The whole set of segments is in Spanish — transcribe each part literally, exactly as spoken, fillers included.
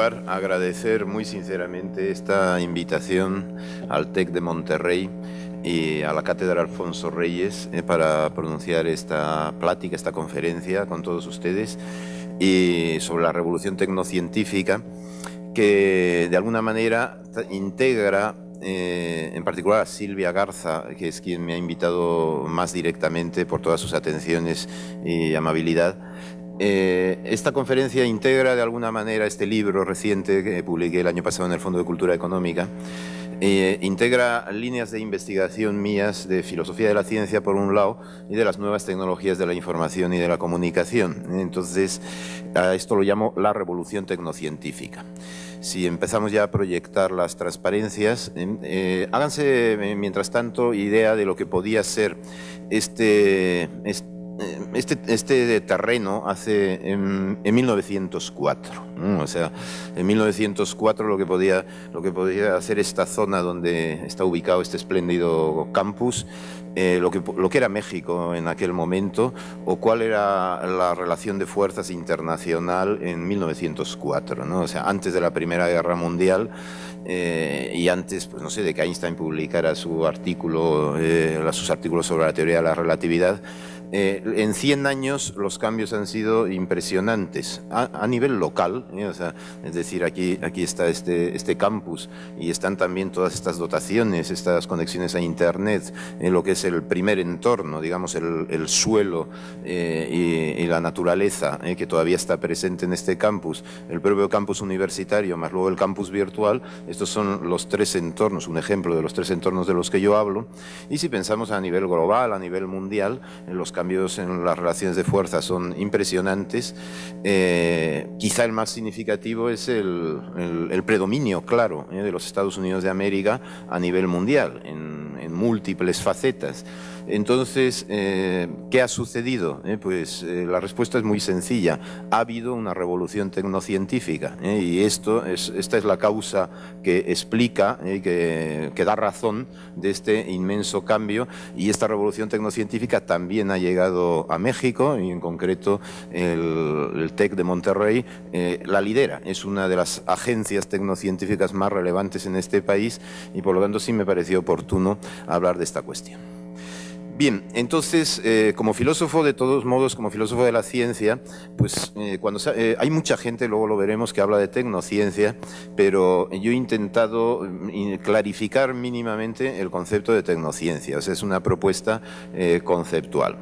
lugar, agradecer muy sinceramente esta invitación al TEC de Monterrey y a la Cátedra Alfonso Reyes eh, para pronunciar esta plática, esta conferencia con todos ustedes y sobre la revolución tecnocientífica que de alguna manera integra eh, en particular a Silvia Garza, que es quien me ha invitado más directamente por todas sus atenciones y amabilidad. Eh, esta conferencia integra de alguna manera este libro reciente que publiqué el año pasado en el Fondo de Cultura Económica. Eh, integra líneas de investigación mías de filosofía de la ciencia por un lado y de las nuevas tecnologías de la información y de la comunicación. Entonces, a esto lo llamo la revolución tecnocientífica. Si empezamos ya a proyectar las transparencias, eh, háganse mientras tanto idea de lo que podía ser este, este Este, este terreno hace en, en mil novecientos cuatro, ¿no? O sea, en mil novecientos cuatro lo que podía lo que podía hacer esta zona donde está ubicado este espléndido campus, eh, lo que lo que era México en aquel momento, o cuál era la relación de fuerzas internacional en mil novecientos cuatro, ¿no? O sea, antes de la Primera Guerra Mundial. Eh, y antes, pues no sé, de que Einstein publicara su artículo, eh, sus artículos sobre la teoría de la relatividad. Eh, en cien años los cambios han sido impresionantes a, a nivel local, ¿eh? O sea, es decir, aquí, aquí está este, este campus y están también todas estas dotaciones, estas conexiones a Internet, en eh, lo que es el primer entorno, digamos, el, el suelo eh, y, y la naturaleza eh, que todavía está presente en este campus, el propio campus universitario, más luego el campus virtual. Estos son los tres entornos, un ejemplo de los tres entornos de los que yo hablo. Y si pensamos a nivel global, a nivel mundial, en los cambios en las relaciones de fuerza son impresionantes. Eh, quizá el más significativo es el, el, el predominio claro eh, de los Estados Unidos de América a nivel mundial, en, en múltiples facetas. Entonces, eh, ¿qué ha sucedido? Eh, pues eh, la respuesta es muy sencilla. Ha habido una revolución tecnocientífica eh, y esto es, esta es la causa que explica, eh, que, que da razón de este inmenso cambio, y esta revolución tecnocientífica también ha llegado a México y en concreto el, el TEC de Monterrey eh, la lidera. Es una de las agencias tecnocientíficas más relevantes en este país y por lo tanto sí me pareció oportuno hablar de esta cuestión. Bien, entonces, eh, como filósofo, de todos modos, como filósofo de la ciencia, pues eh, cuando eh, hay mucha gente, luego lo veremos, que habla de tecnociencia, pero yo he intentado clarificar mínimamente el concepto de tecnociencia, o sea, es una propuesta eh, conceptual.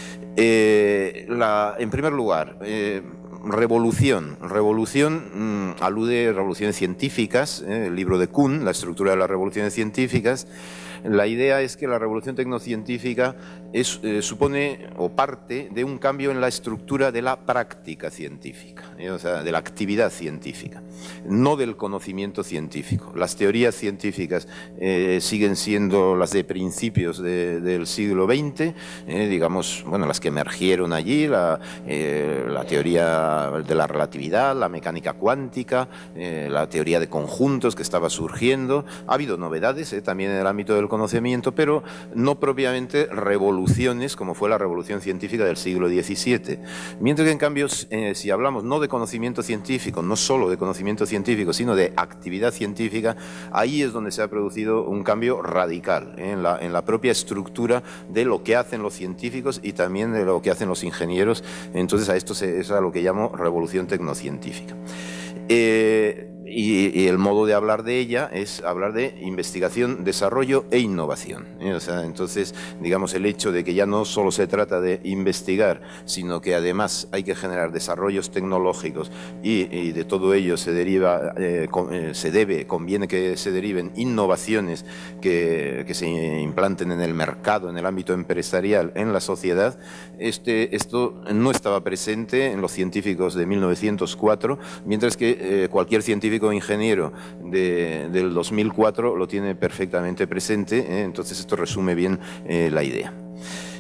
Eh, la, en primer lugar, eh, revolución. Revolución mmm, alude a revoluciones científicas, eh, el libro de Kuhn, la estructura de las revoluciones científicas. La idea es que la revolución tecnocientífica es, eh, supone o parte de un cambio en la estructura de la práctica científica, eh, o sea, de la actividad científica, no del conocimiento científico. Las teorías científicas eh, siguen siendo las de principios de, del siglo veinte, eh, digamos, bueno, las que emergieron allí, la, eh, la teoría de la relatividad, la mecánica cuántica, eh, la teoría de conjuntos que estaba surgiendo. Ha habido novedades eh, también en el ámbito del conocimiento, pero no propiamente revoluciones como fue la revolución científica del siglo diecisiete. Mientras que en cambio, eh, si hablamos no de conocimiento científico, no solo de conocimiento científico, sino de actividad científica, ahí es donde se ha producido un cambio radical eh, en, la, en la propia estructura de lo que hacen los científicos y también de lo que hacen los ingenieros. Entonces a esto se, es a lo que llamo revolución tecnocientífica. Eh, Y, y el modo de hablar de ella es hablar de investigación, desarrollo e innovación. ¿eh? O sea, entonces, digamos, el hecho de que ya no solo se trata de investigar, sino que además hay que generar desarrollos tecnológicos y, y de todo ello se deriva, eh, con, eh, se debe, conviene que se deriven innovaciones que, que se implanten en el mercado, en el ámbito empresarial, en la sociedad. Este, esto no estaba presente en los científicos de mil novecientos cuatro, mientras que eh, cualquier científico ingeniero de, del dos mil cuatro lo tiene perfectamente presente, ¿eh? Entonces esto resume bien eh, la idea.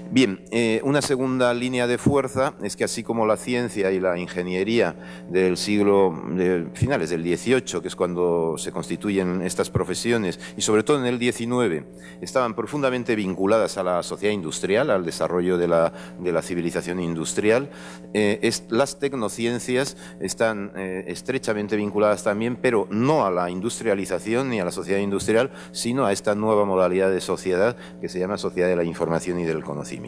Bien, eh, una segunda línea de fuerza es que así como la ciencia y la ingeniería del siglo, de finales del dieciocho, que es cuando se constituyen estas profesiones, y sobre todo en el diecinueve, estaban profundamente vinculadas a la sociedad industrial, al desarrollo de la, de la civilización industrial, eh, es, las tecnociencias están eh, estrechamente vinculadas también, pero no a la industrialización ni a la sociedad industrial, sino a esta nueva modalidad de sociedad que se llama sociedad de la información y del conocimiento.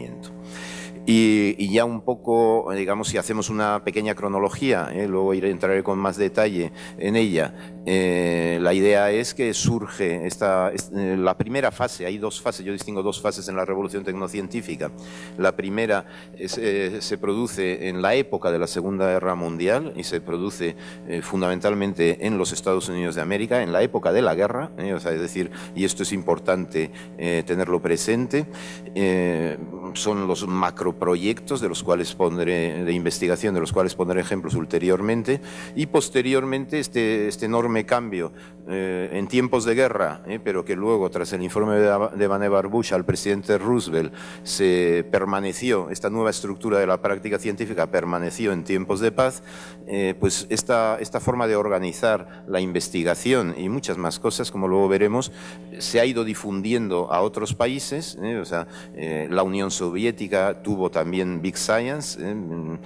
Y, y ya un poco, digamos, si hacemos una pequeña cronología, ¿eh? luego iré, entraré con más detalle en ella, eh, la idea es que surge esta, eh, la primera fase, hay dos fases, yo distingo dos fases en la revolución tecnocientífica. La primera es, eh, se produce en la época de la Segunda Guerra Mundial y se produce eh, fundamentalmente en los Estados Unidos de América, en la época de la guerra, ¿eh? o sea, es decir, y esto es importante eh, tenerlo presente, eh, son los macroproyectos de los cuales pondré, de investigación, de los cuales pondré ejemplos ulteriormente, y posteriormente este, este enorme cambio eh, en tiempos de guerra, eh, pero que luego tras el informe de, de Vannevar Bush al presidente Roosevelt se permaneció, esta nueva estructura de la práctica científica permaneció en tiempos de paz, eh, pues esta, esta forma de organizar la investigación y muchas más cosas, como luego veremos, se ha ido difundiendo a otros países, eh, o sea, eh, la Unión Soviética tuvo también Big Science, eh,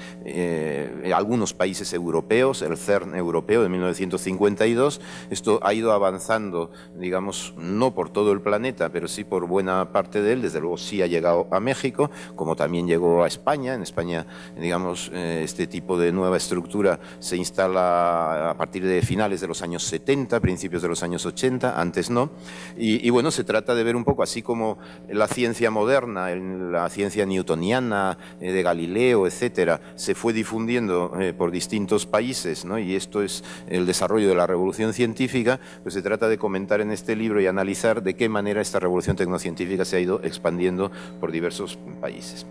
eh, algunos países europeos, el CERN europeo de mil novecientos cincuenta y dos, esto ha ido avanzando, digamos, no por todo el planeta, pero sí por buena parte de él, desde luego sí ha llegado a México, como también llegó a España. En España, digamos, eh, este tipo de nueva estructura se instala a partir de finales de los años setenta, principios de los años ochenta, antes no, y, y bueno, se trata de ver un poco, así como la ciencia moderna, la ciencia newtoniana eh, de Galileo, etcétera, se fue difundiendo eh, por distintos países, ¿no? Y esto es el desarrollo de la revolución científica, pues se trata de comentar en este libro y analizar de qué manera esta revolución tecnocientífica se ha ido expandiendo por diversos países.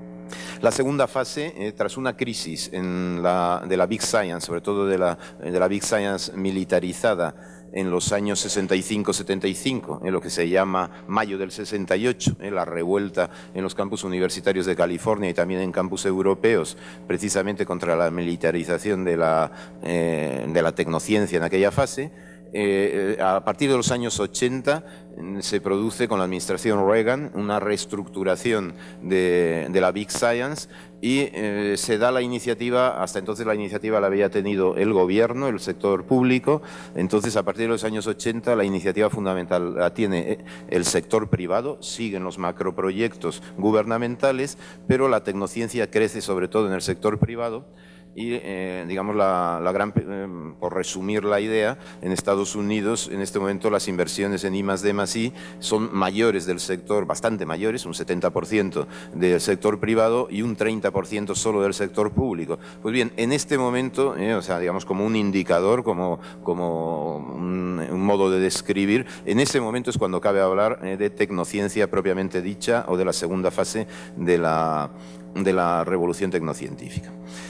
La segunda fase, eh, tras una crisis en la, de la Big Science, sobre todo de la, de la Big Science militarizada, en los años sesenta y cinco setenta y cinco, en lo que se llama mayo del sesenta y ocho, en la revuelta en los campus universitarios de California y también en campus europeos, precisamente contra la militarización de la, eh, de la tecnociencia en aquella fase. Eh, a partir de los años ochenta se produce con la administración Reagan una reestructuración de, de la Big Science y eh, se da la iniciativa, hasta entonces la iniciativa la había tenido el gobierno, el sector público, entonces a partir de los años ochenta la iniciativa fundamental la tiene el sector privado, siguen los macroproyectos gubernamentales, pero la tecnociencia crece sobre todo en el sector privado. Y, eh, digamos, la, la gran, eh, por resumir la idea, en Estados Unidos en este momento las inversiones en I más D más I son mayores del sector, bastante mayores, un setenta por ciento del sector privado y un treinta por ciento solo del sector público. Pues bien, en este momento, eh, o sea, digamos, como un indicador, como, como un, un modo de describir, en ese momento es cuando cabe hablar eh, de tecnociencia propiamente dicha o de la segunda fase de la, de la revolución tecnocientífica.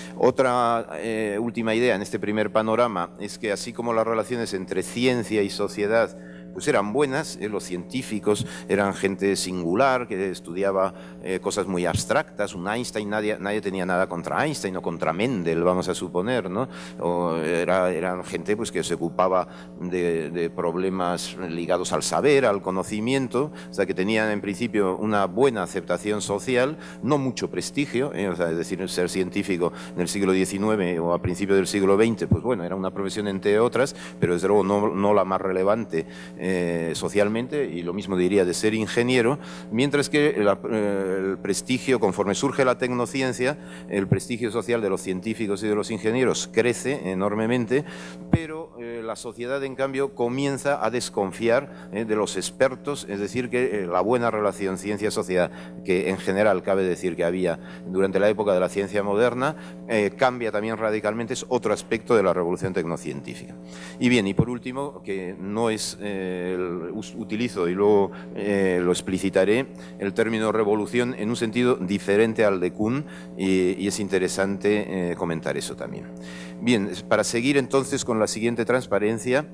Otra eh, última idea en este primer panorama es que así como las relaciones entre ciencia y sociedad pues eran buenas, eh, los científicos eran gente singular que estudiaba eh, cosas muy abstractas, un Einstein, nadie, nadie tenía nada contra Einstein o contra Mendel, vamos a suponer, ¿no? O era, eran gente pues, que se ocupaba de, de problemas ligados al saber, al conocimiento, o sea que tenían en principio una buena aceptación social, no mucho prestigio, eh, o sea, es decir, ser científico en el siglo diecinueve o a principios del siglo veinte, pues bueno, era una profesión entre otras, pero desde luego no, no la más relevante Eh, socialmente, y lo mismo diría de ser ingeniero, mientras que la, eh, el prestigio, conforme surge la tecnociencia, el prestigio social de los científicos y de los ingenieros crece enormemente, pero eh, la sociedad en cambio comienza a desconfiar eh, de los expertos, es decir, que eh, la buena relación ciencia-sociedad, que en general cabe decir que había durante la época de la ciencia moderna, eh, cambia también radicalmente, es otro aspecto de la revolución tecnocientífica. Y bien, y por último, que no es eh, El, utilizo y luego eh, lo explicitaré, el término revolución en un sentido diferente al de Kuhn y, y es interesante eh, comentar eso también. Bien, para seguir entonces con la siguiente transparencia,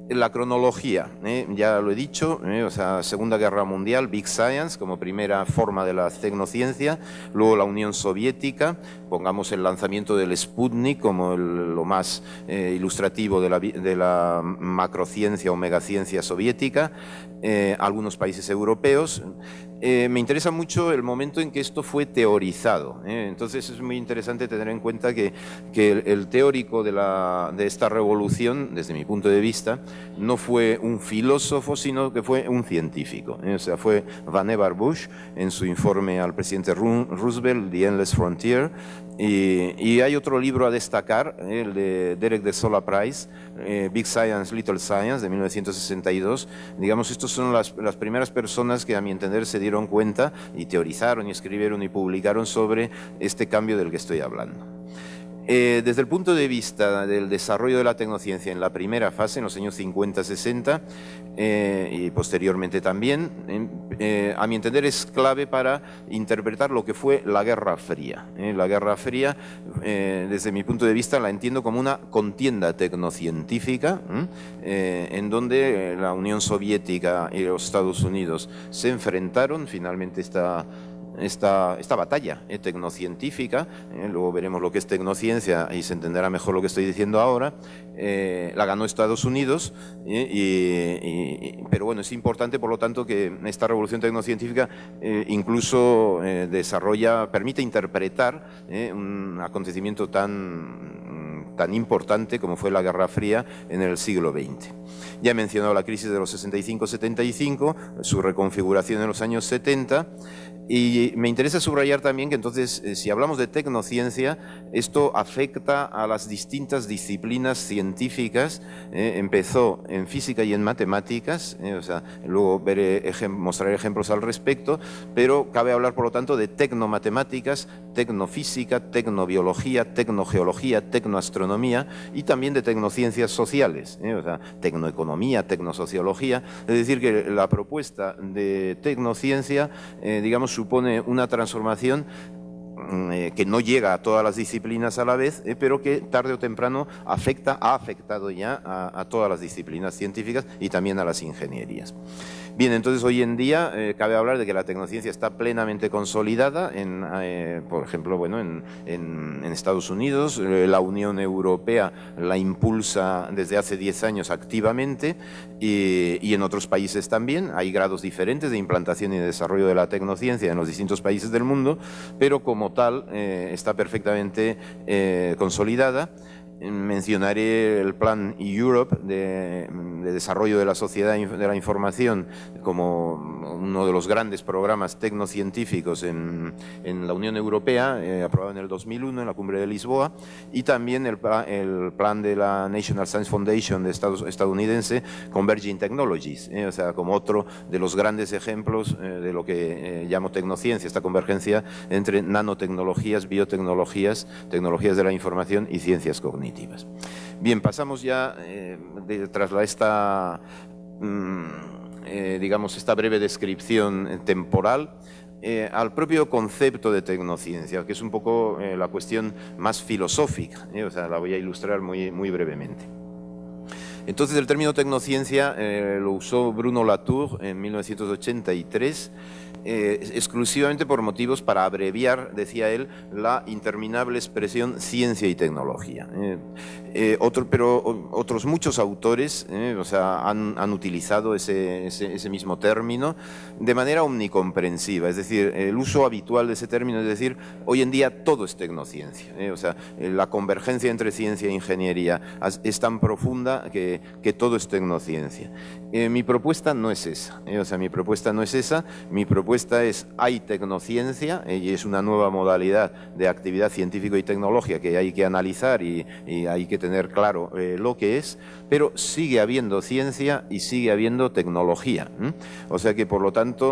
La cronología, ¿eh? Ya lo he dicho, ¿eh? O sea, Segunda Guerra Mundial, Big Science como primera forma de la tecnociencia, luego la Unión Soviética, pongamos el lanzamiento del Sputnik como el, lo más eh, ilustrativo de la, de la macrociencia o megaciencia soviética, eh, algunos países europeos. Eh, me interesa mucho el momento en que esto fue teorizado, ¿eh? Entonces es muy interesante tener en cuenta que, que el, el teórico de, la, de esta revolución, desde mi punto de vista, no fue un filósofo, sino que fue un científico, ¿eh? O sea, fue Vannevar Bush en su informe al presidente Roosevelt, The Endless Frontier. Y, y hay otro libro a destacar, ¿eh? El de Derek de Sola Price, eh, Big Science, Little Science, de mil novecientos sesenta y dos. Digamos, estos son las, las primeras personas que, a mi entender, se dieron cuenta y teorizaron y escribieron y publicaron sobre este cambio del que estoy hablando. Eh, desde el punto de vista del desarrollo de la tecnociencia en la primera fase, en los años cincuenta sesenta, eh, y posteriormente también, eh, a mi entender es clave para interpretar lo que fue la Guerra Fría. Eh, la Guerra Fría, eh, desde mi punto de vista, la entiendo como una contienda tecnocientífica, eh, en donde la Unión Soviética y los Estados Unidos se enfrentaron. Finalmente esta Esta, esta batalla eh, tecnocientífica, eh, luego veremos lo que es tecnociencia y se entenderá mejor lo que estoy diciendo ahora, eh, la ganó Estados Unidos, eh, y, y, pero bueno, es importante por lo tanto que esta revolución tecnocientífica eh, incluso eh, desarrolla, permite interpretar eh, un acontecimiento tan, tan importante como fue la Guerra Fría en el siglo veinte. Ya he mencionado la crisis de los sesenta y cinco setenta y cinco, su reconfiguración en los años setenta. Y me interesa subrayar también que entonces, eh, si hablamos de tecnociencia, esto afecta a las distintas disciplinas científicas. Eh, empezó en física y en matemáticas, eh, o sea, luego veré, ejem, mostraré ejemplos al respecto, pero cabe hablar, por lo tanto, de tecnomatemáticas, tecnofísica, tecnobiología, tecnogeología, tecnoastronomía y también de tecnociencias sociales, eh, o sea, tecnoeconomía, tecnosociología. Es decir, que la propuesta de tecnociencia, eh, digamos, supone una transformación eh, que no llega a todas las disciplinas a la vez, eh, pero que tarde o temprano afecta, ha afectado ya a, a todas las disciplinas científicas y también a las ingenierías. Bien, entonces hoy en día eh, cabe hablar de que la tecnociencia está plenamente consolidada, en, eh, por ejemplo, bueno, en, en, en Estados Unidos. Eh, la Unión Europea la impulsa desde hace diez años activamente, y, y en otros países también. Hay grados diferentes de implantación y de desarrollo de la tecnociencia en los distintos países del mundo, pero como tal eh, está perfectamente eh, consolidada. Mencionaré el plan Europe de, de desarrollo de la sociedad de la información como uno de los grandes programas tecnocientíficos en, en la Unión Europea, eh, aprobado en el dos mil uno en la Cumbre de Lisboa, y también el, el plan de la National Science Foundation de Estados, estadounidense, Converging Technologies, eh, o sea, como otro de los grandes ejemplos eh, de lo que eh, llamo tecnociencia, esta convergencia entre nanotecnologías, biotecnologías, tecnologías de la información y ciencias cognitivas. Bien, pasamos ya, eh, de, tras la, esta, mmm, eh, digamos, esta breve descripción temporal, eh, al propio concepto de tecnociencia, que es un poco eh, la cuestión más filosófica, eh, o sea, la voy a ilustrar muy, muy brevemente. Entonces, el término tecnociencia eh, lo usó Bruno Latour en mil novecientos ochenta y tres, eh, exclusivamente por motivos para abreviar, decía él, la interminable expresión ciencia y tecnología. Eh, eh, otro, pero otros muchos autores eh, o sea, han, han utilizado ese, ese, ese mismo término de manera omnicomprensiva, es decir, el uso habitual de ese término es decir, hoy en día todo es tecnociencia, eh, o sea, la convergencia entre ciencia e ingeniería es tan profunda que, que todo es tecnociencia. Eh, mi propuesta no es esa, eh, o sea, mi propuesta no es esa, mi propuesta es, hay tecnociencia, eh, y es una nueva modalidad de actividad científica y tecnológica que hay que analizar y, y hay que tener claro eh, lo que es, pero sigue habiendo ciencia y sigue habiendo tecnología, ¿eh? O sea que, por lo tanto,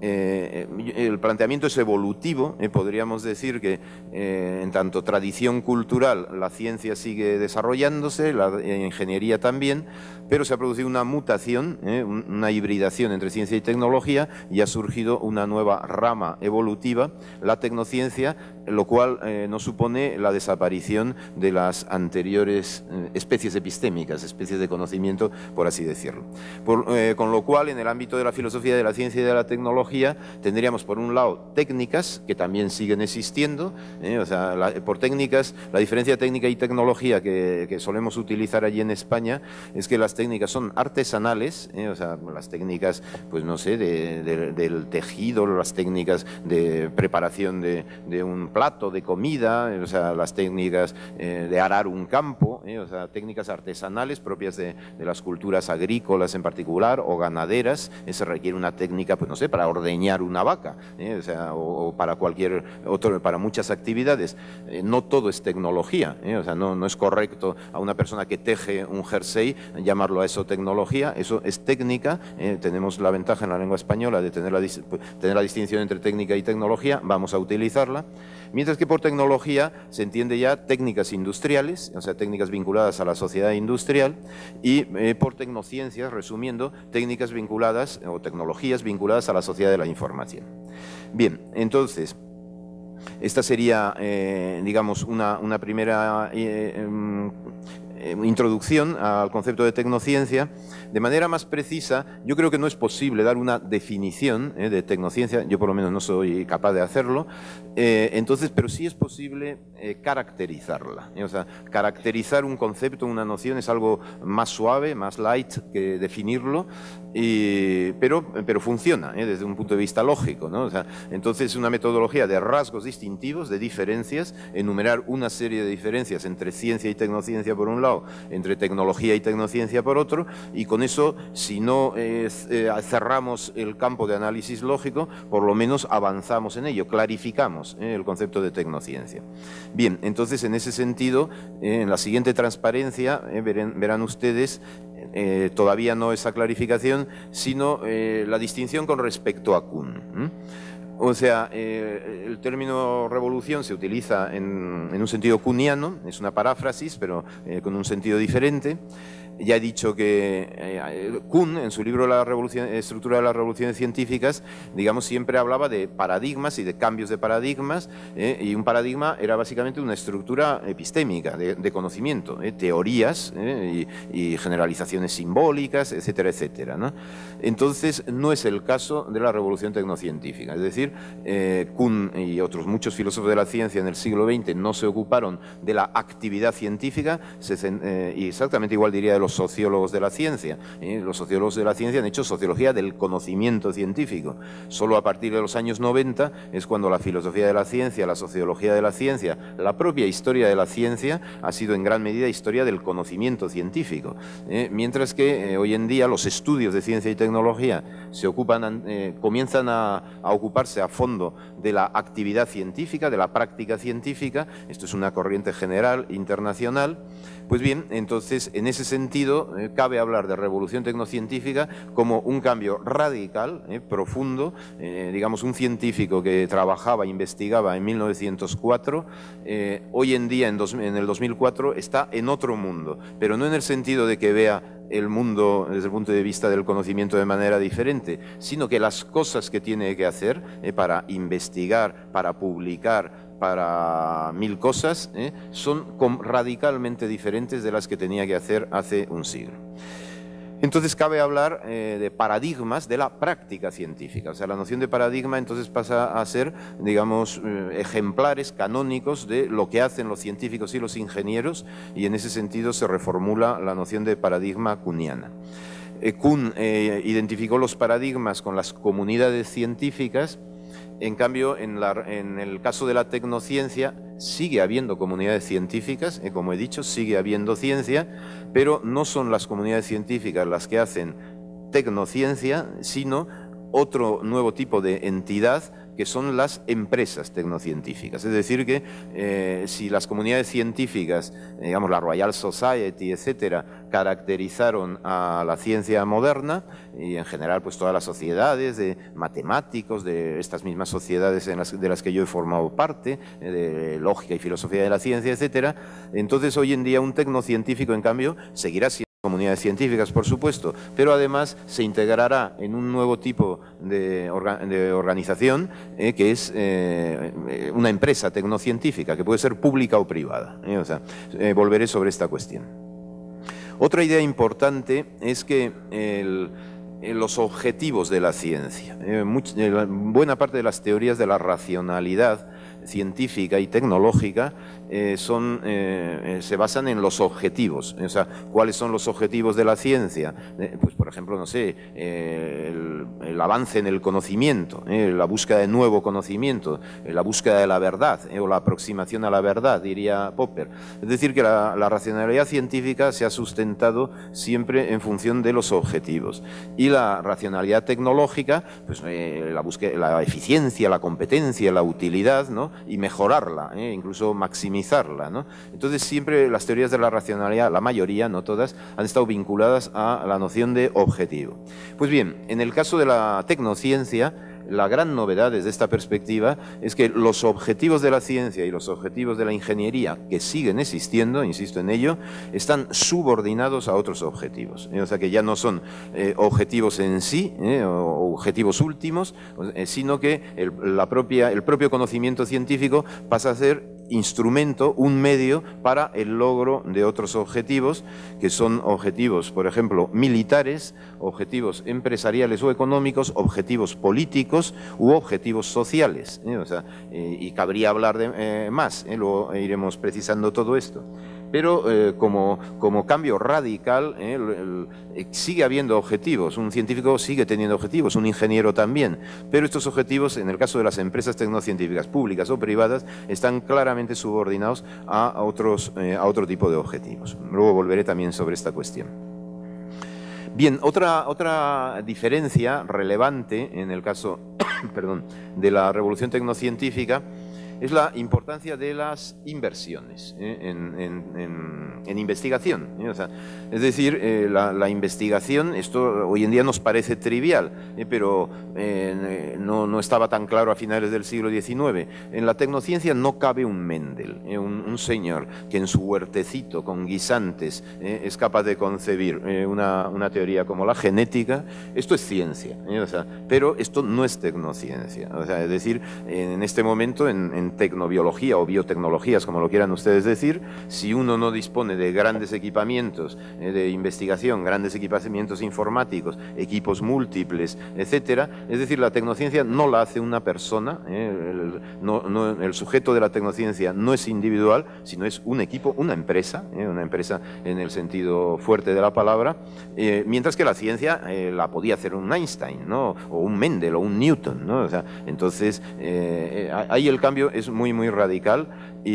Eh, el planteamiento es evolutivo, eh, podríamos decir que eh, en tanto tradición cultural la ciencia sigue desarrollándose, la eh, ingeniería también, pero se ha producido una mutación, eh, una hibridación entre ciencia y tecnología y ha surgido una nueva rama evolutiva, la tecnociencia, lo cual eh, no supone la desaparición de las anteriores eh, especies epistémicas, especies de conocimiento, por así decirlo. Por, eh, con lo cual, en el ámbito de la filosofía de la ciencia y de la tecnología, tendríamos por un lado técnicas que también siguen existiendo, eh, o sea, la, por técnicas, la diferencia técnica y tecnología que, que solemos utilizar allí en España es que las técnicas son artesanales, eh, o sea, las técnicas, pues no sé, de, de, del tejido, las técnicas de preparación de, de un plato de comida, eh, o sea, las técnicas eh, de arar un campo, eh, o sea, técnicas artesanales propias de, de las culturas agrícolas en particular o ganaderas. Eso requiere una técnica, pues no sé, para ordeñar una vaca, ¿eh? o, sea, o, o para cualquier otro, para muchas actividades. Eh, no todo es tecnología, ¿eh? o sea, no, no es correcto a una persona que teje un jersey llamarlo a eso tecnología, eso es técnica. Eh, tenemos la ventaja en la lengua española de tener la, tener la distinción entre técnica y tecnología, vamos a utilizarla. Mientras que por tecnología se entiende ya técnicas industriales, o sea, técnicas vinculadas a la sociedad industrial, y eh, por tecnociencias, resumiendo, técnicas vinculadas o tecnologías vinculadas a la sociedad de la información. Bien, entonces, esta sería, eh, digamos, una, una primera eh, eh, introducción al concepto de tecnociencia. De manera más precisa, yo creo que no es posible dar una definición eh, de tecnociencia, yo por lo menos no soy capaz de hacerlo, eh, entonces, pero sí es posible eh, caracterizarla. Eh, o sea, caracterizar un concepto, una noción, es algo más suave, más light que definirlo, y, pero, pero funciona eh, desde un punto de vista lógico, ¿no? O sea, entonces es una metodología de rasgos distintivos, de diferencias, enumerar una serie de diferencias entre ciencia y tecnociencia por un lado, entre tecnología y tecnociencia por otro, y con eso, si no eh, eh, cerramos el campo de análisis lógico, por lo menos avanzamos en ello, clarificamos eh, el concepto de tecnociencia. Bien, entonces en ese sentido, eh, en la siguiente transparencia eh, verán, verán ustedes eh, todavía no esa clarificación, sino eh, la distinción con respecto a Kuhn. ¿Mm? O sea, eh, el término revolución se utiliza en, en un sentido kuhniano, es una paráfrasis, pero eh, con un sentido diferente. Ya he dicho que eh, Kuhn, en su libro La Revolución, Estructura de las Revoluciones Científicas, digamos, siempre hablaba de paradigmas y de cambios de paradigmas, eh, y un paradigma era básicamente una estructura epistémica de, de conocimiento, eh, teorías eh, y, y generalizaciones simbólicas, etcétera, etcétera, ¿no? Entonces, no es el caso de la revolución tecnocientífica. Es decir, eh, Kuhn y otros muchos filósofos de la ciencia en el siglo veinte no se ocuparon de la actividad científica, se, eh, y exactamente igual diría de los sociólogos de la ciencia. ¿eh? Los sociólogos de la ciencia han hecho sociología del conocimiento científico. Solo a partir de los años noventa es cuando la filosofía de la ciencia, la sociología de la ciencia, la propia historia de la ciencia ha sido en gran medida historia del conocimiento científico. ¿eh? Mientras que eh, hoy en día los estudios de ciencia y tecnología se ocupan, eh, comienzan a, a ocuparse a fondo de la actividad científica, de la práctica científica. Esto es una corriente general internacional. Pues bien, entonces, en ese sentido, eh, cabe hablar de revolución tecnocientífica como un cambio radical, eh, profundo. Eh, digamos, un científico que trabajaba, investigaba en mil novecientos cuatro, eh, hoy en día, en, dos, en el dos mil cuatro, está en otro mundo, pero no en el sentido de que vea el mundo desde el punto de vista del conocimiento de manera diferente, sino que las cosas que tiene que hacer eh, para investigar, para publicar, para mil cosas, ¿eh? son radicalmente diferentes de las que tenía que hacer hace un siglo. Entonces cabe hablar eh, de paradigmas de la práctica científica. O sea, la noción de paradigma entonces pasa a ser, digamos, eh, ejemplares canónicos de lo que hacen los científicos y los ingenieros, y en ese sentido se reformula la noción de paradigma kuhniana. Eh, Kuhn eh, identificó los paradigmas con las comunidades científicas. En cambio, en, la, en el caso de la tecnociencia, sigue habiendo comunidades científicas, eh, como he dicho, sigue habiendo ciencia, pero no son las comunidades científicas las que hacen tecnociencia, sino otro nuevo tipo de entidad que son las empresas tecnocientíficas. Es decir, que eh, si las comunidades científicas, digamos la Royal Society, etcétera, caracterizaron a la ciencia moderna, y en general pues todas las sociedades de matemáticos, de estas mismas sociedades en las, de las que yo he formado parte, de lógica y filosofía de la ciencia, etcétera, entonces hoy en día un tecnocientífico, en cambio, seguirá siendo comunidades científicas, por supuesto, pero además se integrará en un nuevo tipo de, orga de organización eh, que es eh, una empresa tecnocientífica, que puede ser pública o privada. Eh, o sea, eh, volveré sobre esta cuestión. Otra idea importante es que el, los objetivos de la ciencia, eh, much, eh, buena parte de las teorías de la racionalidad científica y tecnológica eh, son, eh, se basan en los objetivos. O sea, ¿cuáles son los objetivos de la ciencia? Eh, pues, por ejemplo, no sé, eh, el, el avance en el conocimiento, eh, la búsqueda de nuevo conocimiento, eh, la búsqueda de la verdad, eh, o la aproximación a la verdad, diría Popper. Es decir, que la, la racionalidad científica se ha sustentado siempre en función de los objetivos. Y la racionalidad tecnológica, pues eh, la, búsqueda, la eficiencia, la competencia, la utilidad, ¿no? Y mejorarla, ¿eh? Incluso maximizarla, ¿no? Entonces siempre las teorías de la racionalidad, la mayoría, no todas, han estado vinculadas a la noción de objetivo. Pues bien, en el caso de la tecnociencia, la gran novedad desde esta perspectiva es que los objetivos de la ciencia y los objetivos de la ingeniería, que siguen existiendo, insisto en ello, están subordinados a otros objetivos. ¿eh? O sea que ya no son eh, objetivos en sí, ¿eh? o objetivos últimos, eh, sino que el, la propia, el propio conocimiento científico pasa a ser instrumento, un medio para el logro de otros objetivos, que son objetivos, por ejemplo, militares, objetivos empresariales o económicos, objetivos políticos u objetivos sociales. ¿eh? O sea, eh, y cabría hablar de eh, más, ¿eh? Luego iremos precisando todo esto. Pero eh, como, como cambio radical, eh, el, el, sigue habiendo objetivos, un científico sigue teniendo objetivos, un ingeniero también, pero estos objetivos, en el caso de las empresas tecnocientíficas públicas o privadas, están claramente subordinados a, a, otros, eh, a otro tipo de objetivos. Luego volveré también sobre esta cuestión. Bien, otra, otra diferencia relevante en el caso perdón, de la revolución tecnocientífica es la importancia de las inversiones ¿eh? en, en, en, en investigación. ¿eh? O sea, es decir, eh, la, la investigación, esto hoy en día nos parece trivial, ¿eh? pero eh, no, no estaba tan claro a finales del siglo diecinueve. En la tecnociencia no cabe un Mendel, ¿eh? un, un señor que en su huertecito con guisantes ¿eh? es capaz de concebir eh, una, una teoría como la genética. Esto es ciencia, ¿eh? o sea, pero esto no es tecnociencia. O sea, es decir, en este momento en, en tecnobiología o biotecnologías, como lo quieran ustedes decir, si uno no dispone de grandes equipamientos eh, de investigación, grandes equipamientos informáticos, equipos múltiples, etcétera, es decir, la tecnociencia no la hace una persona, eh, el, no, no, el sujeto de la tecnociencia no es individual, sino es un equipo, una empresa, eh, una empresa en el sentido fuerte de la palabra, eh, mientras que la ciencia eh, la podía hacer un Einstein, ¿no? o un Mendel o un Newton, ¿no? O sea, entonces eh, ahí el cambio es muy, muy radical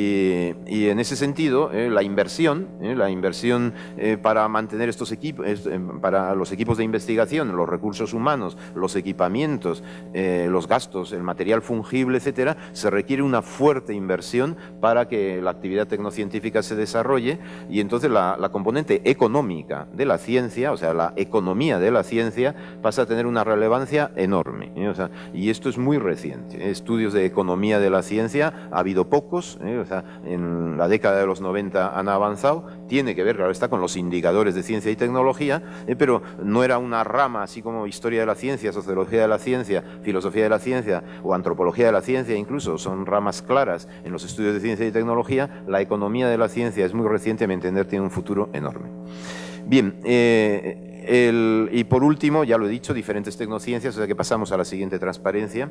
y, y en ese sentido eh, la inversión, eh, la inversión eh, para mantener estos equipos, eh, para los equipos de investigación, los recursos humanos, los equipamientos, eh, los gastos, el material fungible, etcétera, se requiere una fuerte inversión para que la actividad tecnocientífica se desarrolle y entonces la, la componente económica de la ciencia, o sea, la economía de la ciencia pasa a tener una relevancia enorme. ¿eh? O sea, y esto es muy reciente. Estudios de economía de la ciencia ha habido pocos, ¿eh? o sea, en la década de los noventa han avanzado, tiene que ver, claro está, con los indicadores de ciencia y tecnología, ¿eh? pero no era una rama así como historia de la ciencia, sociología de la ciencia, filosofía de la ciencia o antropología de la ciencia, incluso son ramas claras en los estudios de ciencia y tecnología. La economía de la ciencia es muy reciente, a mi entender tiene un futuro enorme. Bien, eh, el, y por último, ya lo he dicho, diferentes tecnociencias, o sea que pasamos a la siguiente transparencia.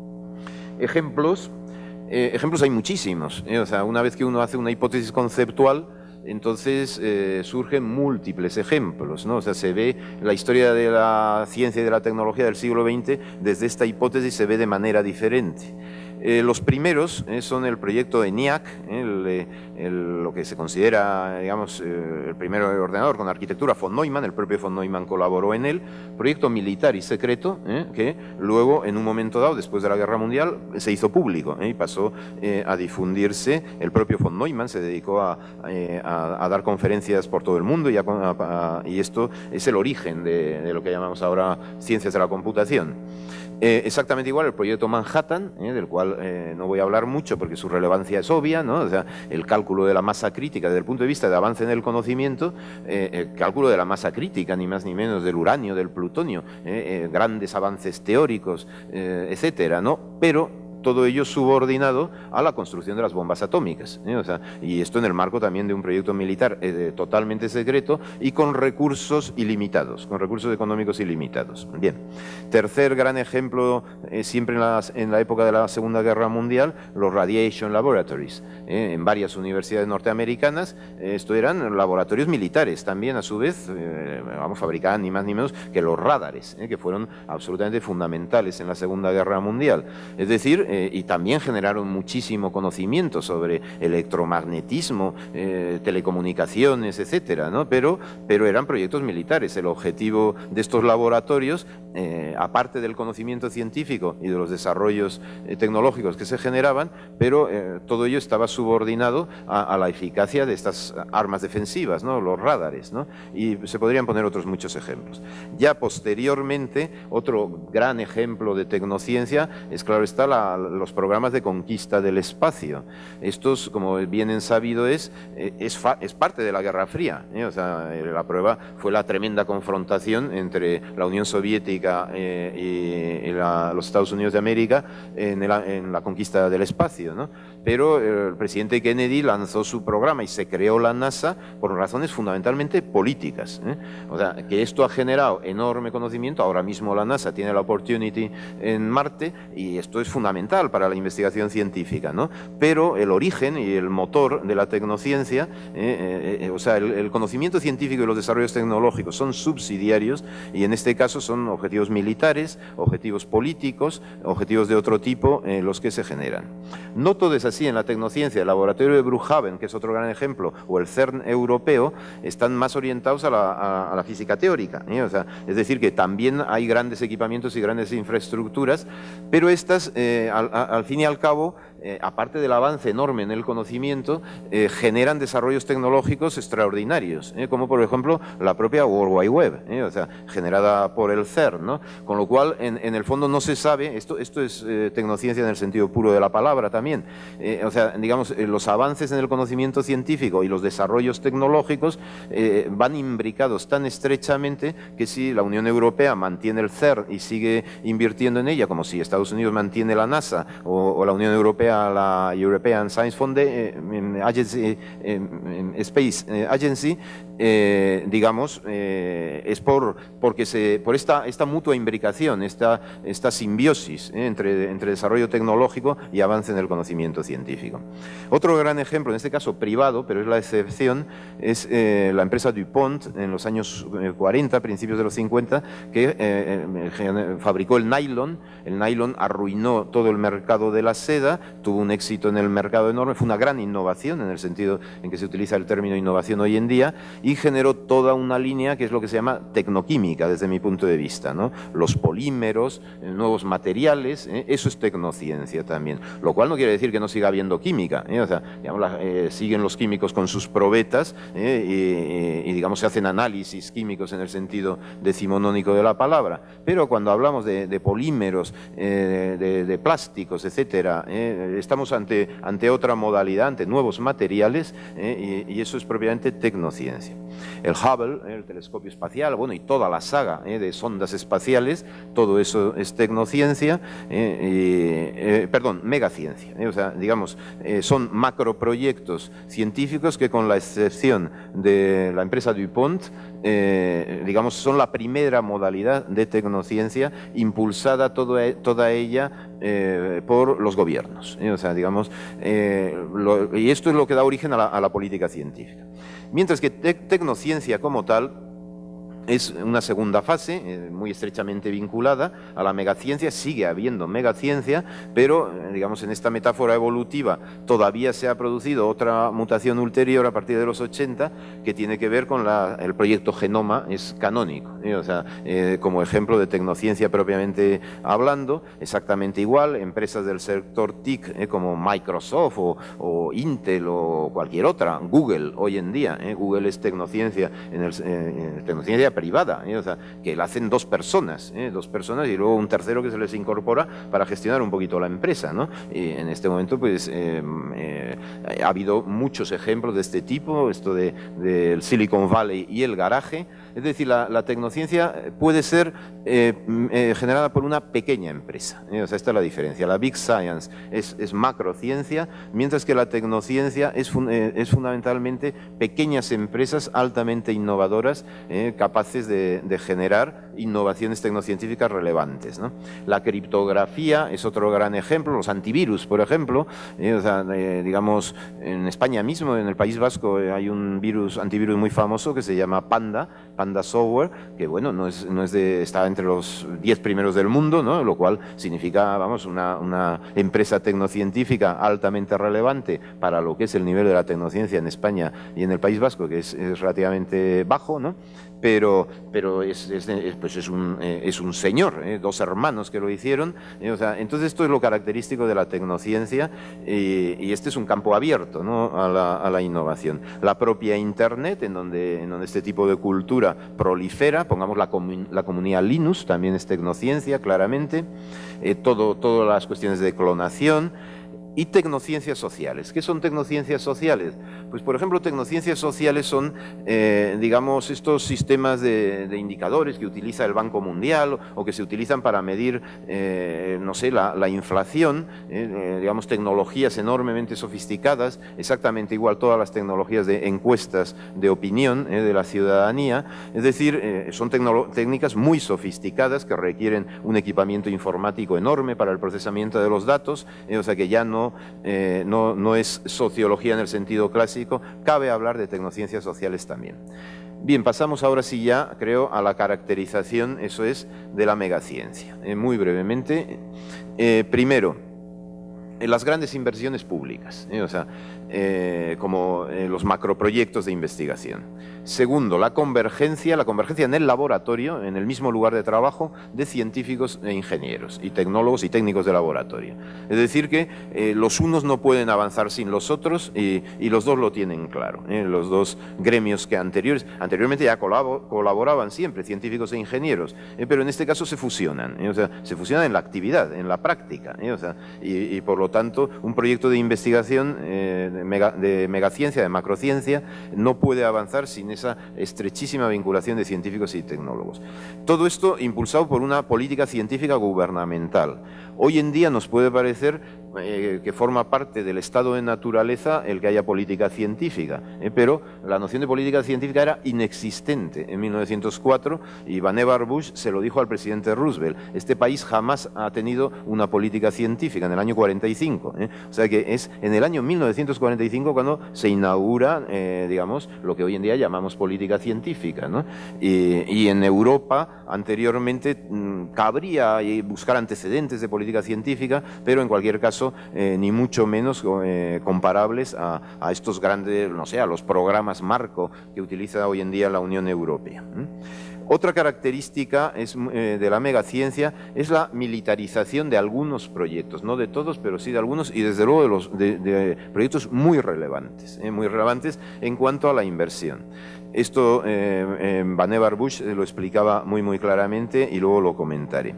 Ejemplos. Eh, ejemplos hay muchísimos, ¿eh? O sea, una vez que uno hace una hipótesis conceptual, entonces eh, surgen múltiples ejemplos, ¿no? O sea, se ve la historia de la ciencia y de la tecnología del siglo veinte desde esta hipótesis se ve de manera diferente. Eh, los primeros eh, son el proyecto ENIAC, eh, el, el, lo que se considera, digamos, eh, el primer ordenador con arquitectura von Neumann. El propio von Neumann colaboró en él, proyecto militar y secreto, eh, que luego, en un momento dado, después de la Guerra Mundial, se hizo público eh, y pasó eh, a difundirse. El propio von Neumann se dedicó a, eh, a, a dar conferencias por todo el mundo y, a, a, y esto es el origen de, de lo que llamamos ahora ciencias de la computación. Eh, exactamente igual el proyecto Manhattan, eh, del cual eh, no voy a hablar mucho porque su relevancia es obvia, ¿no? O sea, el cálculo de la masa crítica desde el punto de vista de avance en el conocimiento, eh, el cálculo de la masa crítica, ni más ni menos, del uranio, del plutonio, eh, eh, grandes avances teóricos, eh, etcétera, ¿no? Pero todo ello subordinado a la construcción de las bombas atómicas, ¿eh? O sea, y esto en el marco también de un proyecto militar eh, totalmente secreto y con recursos ilimitados, con recursos económicos ilimitados. Bien, tercer gran ejemplo, eh, siempre en, las, en la época de la Segunda Guerra Mundial, los Radiation Laboratories, eh, en varias universidades norteamericanas. Eh, esto eran laboratorios militares también, a su vez, eh, vamos, fabricaban ni más ni menos que los radares, eh, que fueron absolutamente fundamentales en la Segunda Guerra Mundial. Es decir, Eh, y también generaron muchísimo conocimiento sobre electromagnetismo, eh, telecomunicaciones, etcétera, ¿no? Pero, pero eran proyectos militares. El objetivo de estos laboratorios, eh, aparte del conocimiento científico y de los desarrollos eh, tecnológicos que se generaban, pero eh, todo ello estaba subordinado a, a la eficacia de estas armas defensivas, ¿no? Los radares, ¿no? Y se podrían poner otros muchos ejemplos. Ya posteriormente, otro gran ejemplo de tecnociencia es, claro está, la los programas de conquista del espacio. Estos, como bien sabido es, es, es parte de la Guerra Fría, ¿eh? O sea, la prueba fue la tremenda confrontación entre la Unión Soviética eh, y, y la, los Estados Unidos de América en, el, en la conquista del espacio, ¿no? Pero el presidente Kennedy lanzó su programa y se creó la NASA por razones fundamentalmente políticas, ¿eh? O sea, que esto ha generado enorme conocimiento. Ahora mismo la NASA tiene la Opportunity en Marte y esto es fundamental para la investigación científica, ¿no? Pero el origen y el motor de la tecnociencia, eh, eh, o sea, el, el conocimiento científico y los desarrollos tecnológicos son subsidiarios y en este caso son objetivos militares, objetivos políticos, objetivos de otro tipo eh, los que se generan. No todo es así en la tecnociencia. El laboratorio de Brookhaven, que es otro gran ejemplo, o el CERN europeo, están más orientados a la, a, a la física teórica, ¿eh? O sea, es decir, que también hay grandes equipamientos y grandes infraestructuras, pero estas eh, al, al fin y al cabo, eh, aparte del avance enorme en el conocimiento, eh, generan desarrollos tecnológicos extraordinarios, eh, como por ejemplo la propia World Wide Web, eh, o sea, generada por el CERN, ¿no? Con lo cual, en, en el fondo no se sabe, esto, esto es eh, tecnociencia en el sentido puro de la palabra también, eh, o sea, digamos, eh, los avances en el conocimiento científico y los desarrollos tecnológicos eh, van imbricados tan estrechamente que si la Unión Europea mantiene el CERN y sigue invirtiendo en ella, como si Estados Unidos mantiene la NASA o, o la Unión Europea la European Science Foundation, Agency, Space Agency, eh, digamos, eh, es por, porque se, por esta, esta mutua imbricación, esta, esta simbiosis eh, entre, entre desarrollo tecnológico y avance en el conocimiento científico. Otro gran ejemplo, en este caso privado, pero es la excepción, es eh, la empresa DuPont en los años cuarenta, principios de los cincuenta, que eh, fabricó el nylon. El nylon arruinó todo el mercado de la seda, tuvo un éxito en el mercado enorme, fue una gran innovación en el sentido en que se utiliza el término innovación hoy en día y generó toda una línea que es lo que se llama tecnoquímica desde mi punto de vista, ¿no? Los polímeros, nuevos materiales, ¿eh? Eso es tecnociencia también, lo cual no quiere decir que no siga habiendo química, ¿eh? O sea, digamos, la, eh, siguen los químicos con sus probetas ¿eh? y, y digamos se hacen análisis químicos en el sentido decimonónico de la palabra, pero cuando hablamos de, de polímeros, eh, de, de plásticos, etcétera, ¿eh? estamos ante, ante otra modalidad, ante nuevos materiales eh, y, y eso es propiamente tecnociencia. El Hubble, eh, el telescopio espacial, bueno, y toda la saga eh, de sondas espaciales, todo eso es tecnociencia, eh, eh, eh, perdón, megaciencia, eh, o sea, digamos, eh, son macroproyectos científicos que con la excepción de la empresa DuPont, eh, digamos, son la primera modalidad de tecnociencia impulsada todo, toda ella eh, por los gobiernos, eh, o sea, digamos, eh, lo, y esto es lo que da origen a la, a la política científica. Mientras que te tecnociencia como tal es una segunda fase, eh, muy estrechamente vinculada a la megaciencia. Sigue habiendo megaciencia, pero, eh, digamos, en esta metáfora evolutiva todavía se ha producido otra mutación ulterior a partir de los ochenta, que tiene que ver con la, el proyecto Genoma. Es canónico, ¿eh? O sea, eh, como ejemplo de tecnociencia propiamente hablando, exactamente igual, empresas del sector T I C, eh, como Microsoft o, o Intel o cualquier otra, Google hoy en día, eh, Google es tecnociencia, en el, eh, tecnociencia privada, ¿eh? O sea, que la hacen dos personas, ¿eh? dos personas y luego un tercero que se les incorpora para gestionar un poquito la empresa, ¿no? Y en este momento, pues, eh, eh, ha habido muchos ejemplos de este tipo, esto de, del Silicon Valley y el garaje. Es decir, la, la tecnociencia puede ser eh, eh, generada por una pequeña empresa, ¿eh? O sea, esta es la diferencia. La Big Science es, es macrociencia, mientras que la tecnociencia es, fun, eh, es fundamentalmente pequeñas empresas altamente innovadoras, eh, capaces De, de generar innovaciones tecnocientíficas relevantes, ¿no? La criptografía es otro gran ejemplo, los antivirus, por ejemplo, eh, o sea, eh, digamos, en España mismo, en el País Vasco, eh, hay un virus, antivirus muy famoso que se llama Panda, Panda Software, que bueno, no es, no es de, está entre los diez primeros del mundo, ¿no? Lo cual significa, vamos, una, una empresa tecnocientífica altamente relevante para lo que es el nivel de la tecnociencia en España y en el País Vasco, que es, es relativamente bajo, ¿no? Pero, pero es, es, pues es, un, eh, es un señor, eh, dos hermanos que lo hicieron. Eh, o sea, entonces esto es lo característico de la tecnociencia, eh, y este es un campo abierto, ¿no? a, la, a la innovación. La propia Internet, en donde, en donde este tipo de cultura prolifera, pongamos la, comun, la comunidad Linux, también es tecnociencia, claramente, eh, todo, todas las cuestiones de clonación. Y tecnociencias sociales. ¿Qué son tecnociencias sociales? Pues, por ejemplo, tecnociencias sociales son, eh, digamos, estos sistemas de, de indicadores que utiliza el Banco Mundial o, o que se utilizan para medir, eh, no sé, la, la inflación, eh, eh, digamos, tecnologías enormemente sofisticadas, exactamente igual todas las tecnologías de encuestas de opinión eh, de la ciudadanía. Es decir, eh, son técnicas muy sofisticadas que requieren un equipamiento informático enorme para el procesamiento de los datos, eh, o sea que ya no Eh, no, no es sociología en el sentido clásico, cabe hablar de tecnociencias sociales también. Bien, pasamos ahora sí ya, creo, a la caracterización, eso es, de la megaciencia. Eh, muy brevemente, eh, primero, en las grandes inversiones públicas, eh, o sea, eh, como eh, los macroproyectos de investigación. Segundo, la convergencia, la convergencia en el laboratorio, en el mismo lugar de trabajo, de científicos e ingenieros, y tecnólogos y técnicos de laboratorio. Es decir, que eh, los unos no pueden avanzar sin los otros, y, y los dos lo tienen claro. Eh, los dos gremios que anteriores, anteriormente ya colabo, colaboraban siempre, científicos e ingenieros, eh, pero en este caso se fusionan, eh, o sea, se fusionan en la actividad, en la práctica, eh, o sea, y, y por lo tanto, un proyecto de investigación eh, de, mega, de megaciencia, de macrociencia, no puede avanzar sin esa estrechísima vinculación de científicos y tecnólogos. Todo esto impulsado por una política científica gubernamental. Hoy en día nos puede parecer eh, que forma parte del estado de naturaleza el que haya política científica, eh, pero la noción de política científica era inexistente en mil novecientos cuatro, y Vannevar Bush se lo dijo al presidente Roosevelt: este país jamás ha tenido una política científica, en el año cuarenta y cinco. Eh. O sea que es en el año mil novecientos cuarenta y cinco cuando se inaugura, eh, digamos, lo que hoy en día llamamos política científica, ¿no? Y, y en Europa, anteriormente, mmm, cabría buscar antecedentes de política científica, pero en cualquier caso, eh, ni mucho menos eh, comparables a, a estos grandes, no sé, a los programas marco que utiliza hoy en día la Unión Europea. ¿Mm? Otra característica es, eh, de la megaciencia es la militarización de algunos proyectos, no de todos, pero sí de algunos, y desde luego de, los, de, de proyectos muy relevantes, eh, muy relevantes en cuanto a la inversión. Esto eh, eh, Vannevar Bush lo explicaba muy, muy claramente, y luego lo comentaré.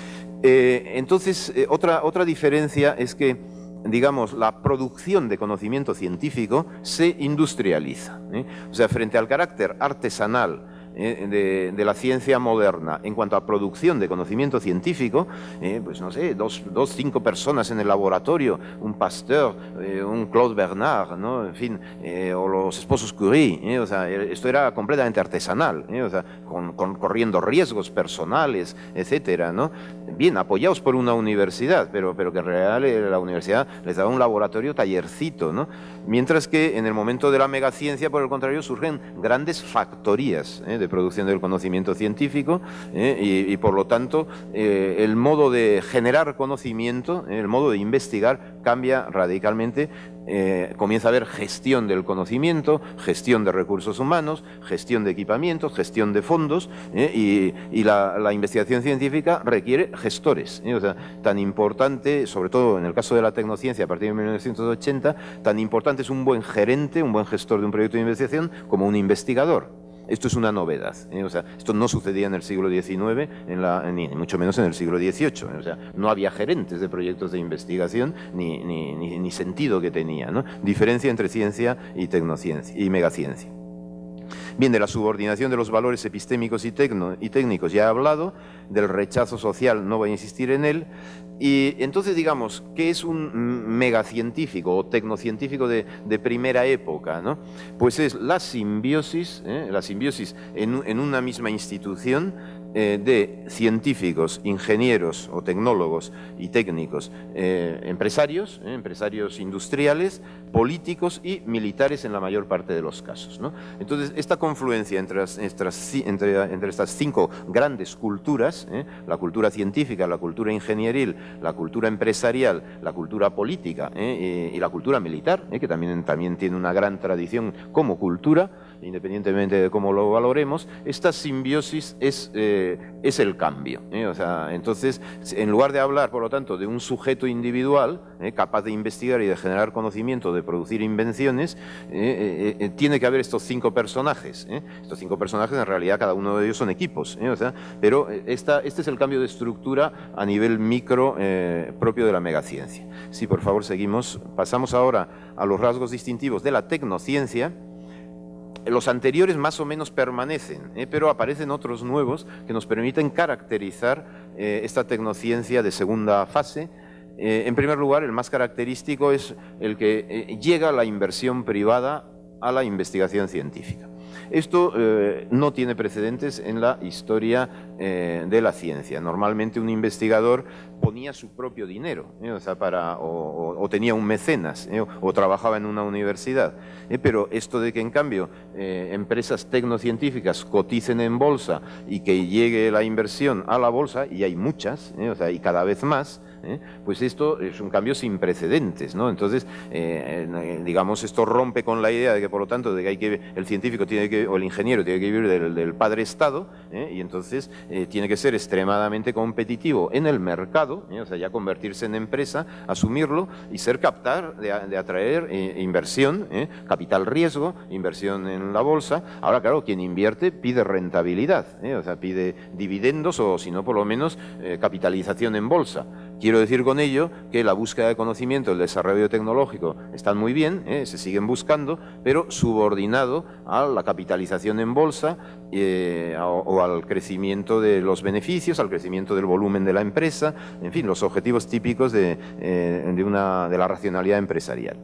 Eh, entonces, eh, otra, otra diferencia es que, digamos, la producción de conocimiento científico se industrializa, ¿eh? O sea, frente al carácter artesanal De, de la ciencia moderna en cuanto a producción de conocimiento científico, eh, pues no sé, dos, dos, cinco personas en el laboratorio, un Pasteur, eh, un Claude Bernard, ¿no? En fin, eh, o los esposos Curie, eh, o sea, esto era completamente artesanal, eh, o sea, con, con, corriendo riesgos personales, etcétera, ¿no? Bien, apoyados por una universidad, pero, pero que en realidad la universidad les daba un laboratorio tallercito, ¿no? Mientras que en el momento de la megaciencia, por el contrario, surgen grandes factorías, eh, de de producción del conocimiento científico, eh, y, y por lo tanto eh, el modo de generar conocimiento, eh, el modo de investigar cambia radicalmente. Eh, comienza a haber gestión del conocimiento, gestión de recursos humanos, gestión de equipamientos, gestión de fondos, eh, y, y la, la investigación científica requiere gestores. Eh, o sea, tan importante, sobre todo en el caso de la tecnociencia a partir de mil novecientos ochenta, tan importante es un buen gerente, un buen gestor de un proyecto de investigación como un investigador. Esto es una novedad, ¿eh? O sea, esto no sucedía en el siglo diecinueve, en la, ni mucho menos en el siglo dieciocho. ¿eh? O sea, no había gerentes de proyectos de investigación ni, ni, ni, ni sentido que tenía, ¿no? Diferencia entre ciencia y tecnociencia y megaciencia. Bien, de la subordinación de los valores epistémicos y, tecno, y técnicos ya he hablado, del rechazo social no voy a insistir en él, y entonces digamos, ¿qué es un megacientífico o tecnocientífico de, de primera época, ¿no? Pues es la simbiosis, ¿eh? la simbiosis en, en una misma institución eh, de científicos, ingenieros o tecnólogos y técnicos, eh, empresarios, eh, empresarios industriales, políticos y militares en la mayor parte de los casos, ¿no? Entonces, esta confluencia entre, las, estas, entre, entre estas cinco grandes culturas, ¿eh? la cultura científica, la cultura ingenieril, la cultura empresarial, la cultura política, ¿eh? y, y la cultura militar, ¿eh? que también, también tiene una gran tradición como cultura, independientemente de cómo lo valoremos, esta simbiosis es, eh, es el cambio, ¿eh? O sea, entonces, en lugar de hablar, por lo tanto, de un sujeto individual, ¿eh? capaz de investigar y de generar conocimiento, de producir invenciones, eh, eh, eh, tiene que haber estos cinco personajes. ¿eh? Estos cinco personajes, en realidad, cada uno de ellos son equipos, ¿eh? O sea, pero esta, este es el cambio de estructura a nivel micro eh, propio de la megaciencia. Sí, por favor, seguimos. Pasamos ahora a los rasgos distintivos de la tecnociencia. Los anteriores más o menos permanecen, ¿eh? pero aparecen otros nuevos que nos permiten caracterizar eh, esta tecnociencia de segunda fase. Eh, en primer lugar, el más característico es el que eh, llega la inversión privada a la investigación científica. Esto eh, no tiene precedentes en la historia eh, de la ciencia. Normalmente un investigador ponía su propio dinero, ¿eh? o, sea, para, o, o, o tenía un mecenas, ¿eh? o, o trabajaba en una universidad. ¿eh? Pero esto de que en cambio eh, empresas tecnocientíficas coticen en bolsa y que llegue la inversión a la bolsa, y hay muchas, ¿eh? o sea, y cada vez más, ¿eh? pues esto es un cambio sin precedentes, ¿no? Entonces, eh, digamos, esto rompe con la idea de que, por lo tanto, de que hay que el científico tiene que, o el ingeniero tiene que vivir del, del padre Estado, ¿eh? y entonces eh, tiene que ser extremadamente competitivo en el mercado, ¿eh? o sea, ya convertirse en empresa, asumirlo y ser capaz de, de atraer eh, inversión, ¿eh? capital riesgo, inversión en la bolsa. Ahora, claro, quien invierte pide rentabilidad, ¿eh? o sea, pide dividendos o, si no, por lo menos, eh, capitalización en bolsa. Quiero decir con ello que la búsqueda de conocimiento, el desarrollo tecnológico están muy bien, ¿eh? se siguen buscando, pero subordinado a la capitalización en bolsa eh, o, o al crecimiento de los beneficios, al crecimiento del volumen de la empresa, en fin, los objetivos típicos de, eh, de, una, de la racionalidad empresarial.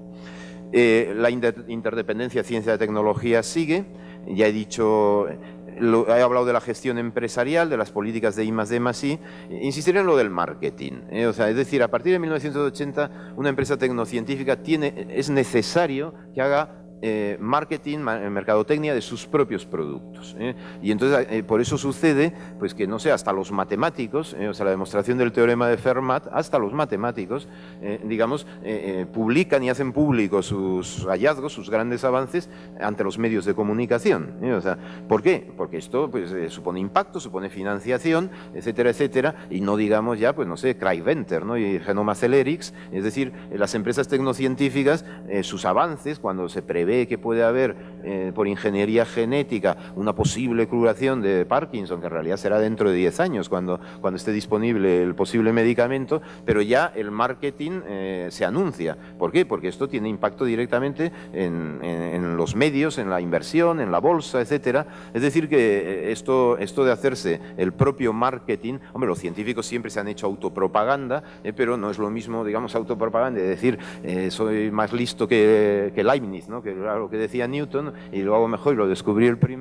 Eh, la inter interdependencia ciencia-tecnología sigue, ya he dicho... Lo, he hablado de la gestión empresarial, de las políticas de I más D más I, insistiré en lo del marketing. ¿eh? O sea, es decir, a partir de mil novecientos ochenta, una empresa tecnocientífica tiene, es necesario que haga Eh, marketing, mercadotecnia de sus propios productos. ¿eh? Y entonces eh, por eso sucede pues que, no sé, hasta los matemáticos, eh, o sea, la demostración del teorema de Fermat, hasta los matemáticos, eh, digamos, eh, eh, publican y hacen públicos sus hallazgos, sus grandes avances ante los medios de comunicación. ¿eh? O sea, ¿por qué? Porque esto pues, eh, supone impacto, supone financiación, etcétera, etcétera, y no digamos ya, pues no sé, Cryoventor, ¿no? y Genoma Celerix, es decir, eh, las empresas tecnocientíficas, eh, sus avances, cuando se prevé que puede haber eh, por ingeniería genética una posible curación de Parkinson, que en realidad será dentro de diez años cuando, cuando esté disponible el posible medicamento, pero ya el marketing eh, se anuncia. ¿Por qué? Porque esto tiene impacto directamente en, en, en los medios, en la inversión, en la bolsa, etcétera. Es decir que esto, esto de hacerse el propio marketing, hombre, los científicos siempre se han hecho autopropaganda, eh, pero no es lo mismo, digamos, autopropaganda de decir eh, soy más listo que, que Leibniz, ¿no? que lo que decía Newton, y lo hago mejor y lo descubrí el primero,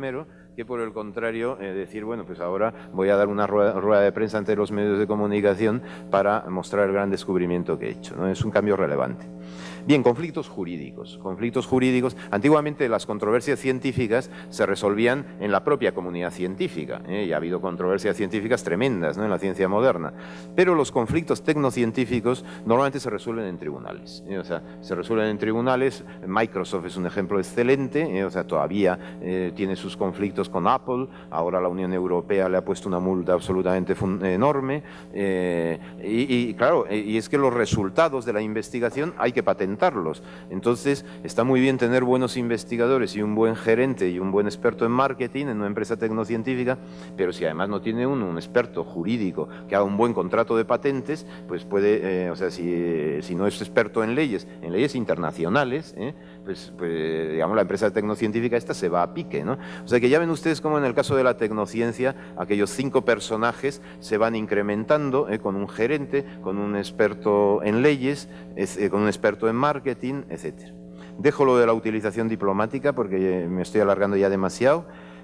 que por el contrario eh, decir, bueno, pues ahora voy a dar una rueda, rueda de prensa ante los medios de comunicación para mostrar el gran descubrimiento que he hecho, ¿no? Es un cambio relevante. Bien, conflictos jurídicos. Conflictos jurídicos. Antiguamente las controversias científicas se resolvían en la propia comunidad científica, ¿eh? Y ha habido controversias científicas tremendas, ¿no?, en la ciencia moderna. Pero los conflictos tecnocientíficos normalmente se resuelven en tribunales, ¿eh? O sea, se resuelven en tribunales. Microsoft es un ejemplo excelente, ¿eh? O sea, todavía eh, tiene sus conflictos con Apple. Ahora la Unión Europea le ha puesto una multa absolutamente enorme. Eh, y, y claro, y es que los resultados de la investigación hay que patentarlos. Entonces, está muy bien tener buenos investigadores y un buen gerente y un buen experto en marketing en una empresa tecnocientífica, pero si además no tiene uno un experto jurídico que haga un buen contrato de patentes, pues puede, eh, o sea, si, si no es experto en leyes, en leyes internacionales, ¿eh? pues, pues, digamos, la empresa tecnocientífica esta se va a pique, ¿no? O sea, que ya ven ustedes cómo en el caso de la tecnociencia, aquellos cinco personajes se van incrementando, ¿eh?, con un gerente, con un experto en leyes, es, eh, con un experto en marketing, etcétera. Dejo lo de la utilización diplomática porque me estoy alargando ya demasiado.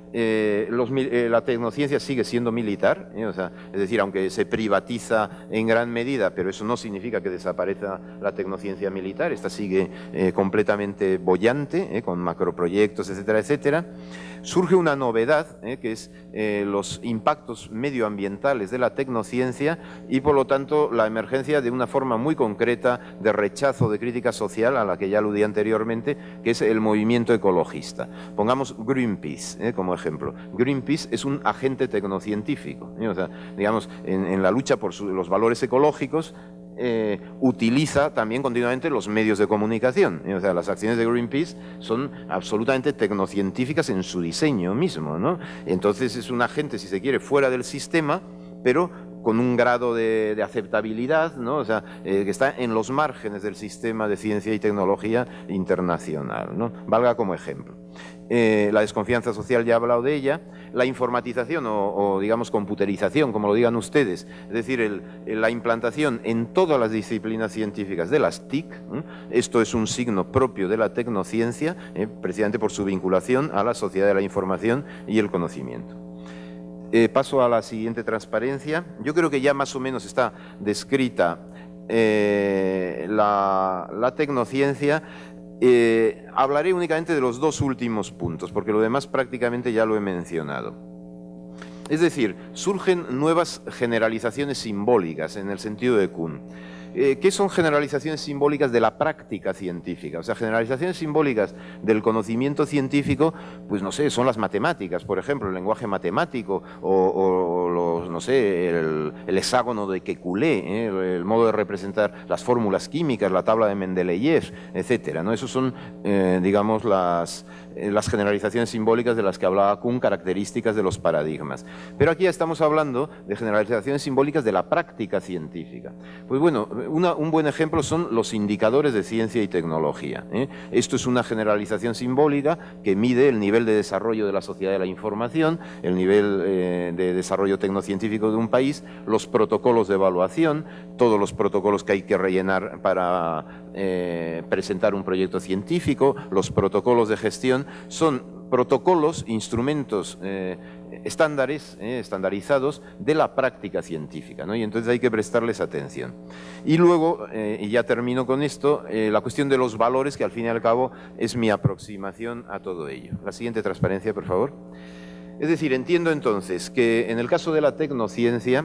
Eh, los, eh, la tecnociencia sigue siendo militar, ¿eh? O sea, es decir, aunque se privatiza en gran medida, pero eso no significa que desaparezca la tecnociencia militar. Esta sigue eh, completamente boyante, ¿eh?, con macroproyectos, etcétera, etcétera. Surge una novedad, ¿eh?, que es eh, los impactos medioambientales de la tecnociencia y, por lo tanto, la emergencia de una forma muy concreta de rechazo, de crítica social, a la que ya aludí anteriormente, que es el movimiento ecologista. Pongamos Greenpeace, ¿eh?, como ejemplo. Greenpeace es un agente tecnocientífico, ¿eh? O sea, digamos, en, en la lucha por su, los valores ecológicos, Eh, utiliza también continuamente los medios de comunicación, ¿eh? O sea, las acciones de Greenpeace son absolutamente tecnocientíficas en su diseño mismo, ¿no? Entonces es un agente, si se quiere, fuera del sistema, pero con un grado de, de aceptabilidad, ¿no? O sea, eh, que está en los márgenes del sistema de ciencia y tecnología internacional, ¿no? Valga como ejemplo. Eh, la desconfianza social, ya he hablado de ella. La informatización o, o digamos computerización, como lo digan ustedes, es decir, el, la implantación en todas las disciplinas científicas de las T I C, ¿eh? Esto es un signo propio de la tecnociencia, ¿eh?, precisamente por su vinculación a la sociedad de la información y el conocimiento. Eh, paso a la siguiente transparencia. Yo creo que ya más o menos está descrita eh, la, la tecnociencia. Eh, hablaré únicamente de los dos últimos puntos, porque lo demás prácticamente ya lo he mencionado. Es decir, surgen nuevas generalizaciones simbólicas en el sentido de Kuhn. Eh, ¿Qué son generalizaciones simbólicas de la práctica científica? O sea, generalizaciones simbólicas del conocimiento científico, pues no sé, son las matemáticas, por ejemplo, el lenguaje matemático o, o los, no sé, el, el hexágono de Kekulé, ¿eh?, el, el modo de representar las fórmulas químicas, la tabla de Mendeleev, etcétera, ¿no? Esos son, eh, digamos, las, eh, las generalizaciones simbólicas de las que hablaba Kuhn, características de los paradigmas. Pero aquí ya estamos hablando de generalizaciones simbólicas de la práctica científica. Pues bueno, Una, un buen ejemplo son los indicadores de ciencia y tecnología, ¿eh? Esto es una generalización simbólica que mide el nivel de desarrollo de la sociedad de la información, el nivel eh, de desarrollo tecnocientífico de un país, los protocolos de evaluación, todos los protocolos que hay que rellenar para eh, presentar un proyecto científico, los protocolos de gestión, son protocolos, instrumentos eh, estándares, eh, estandarizados de la práctica científica, ¿no? Y entonces hay que prestarles atención. Y luego, eh, y ya termino con esto, eh, la cuestión de los valores, que al fin y al cabo es mi aproximación a todo ello. La siguiente transparencia, por favor. Es decir, entiendo entonces que en el caso de la tecnociencia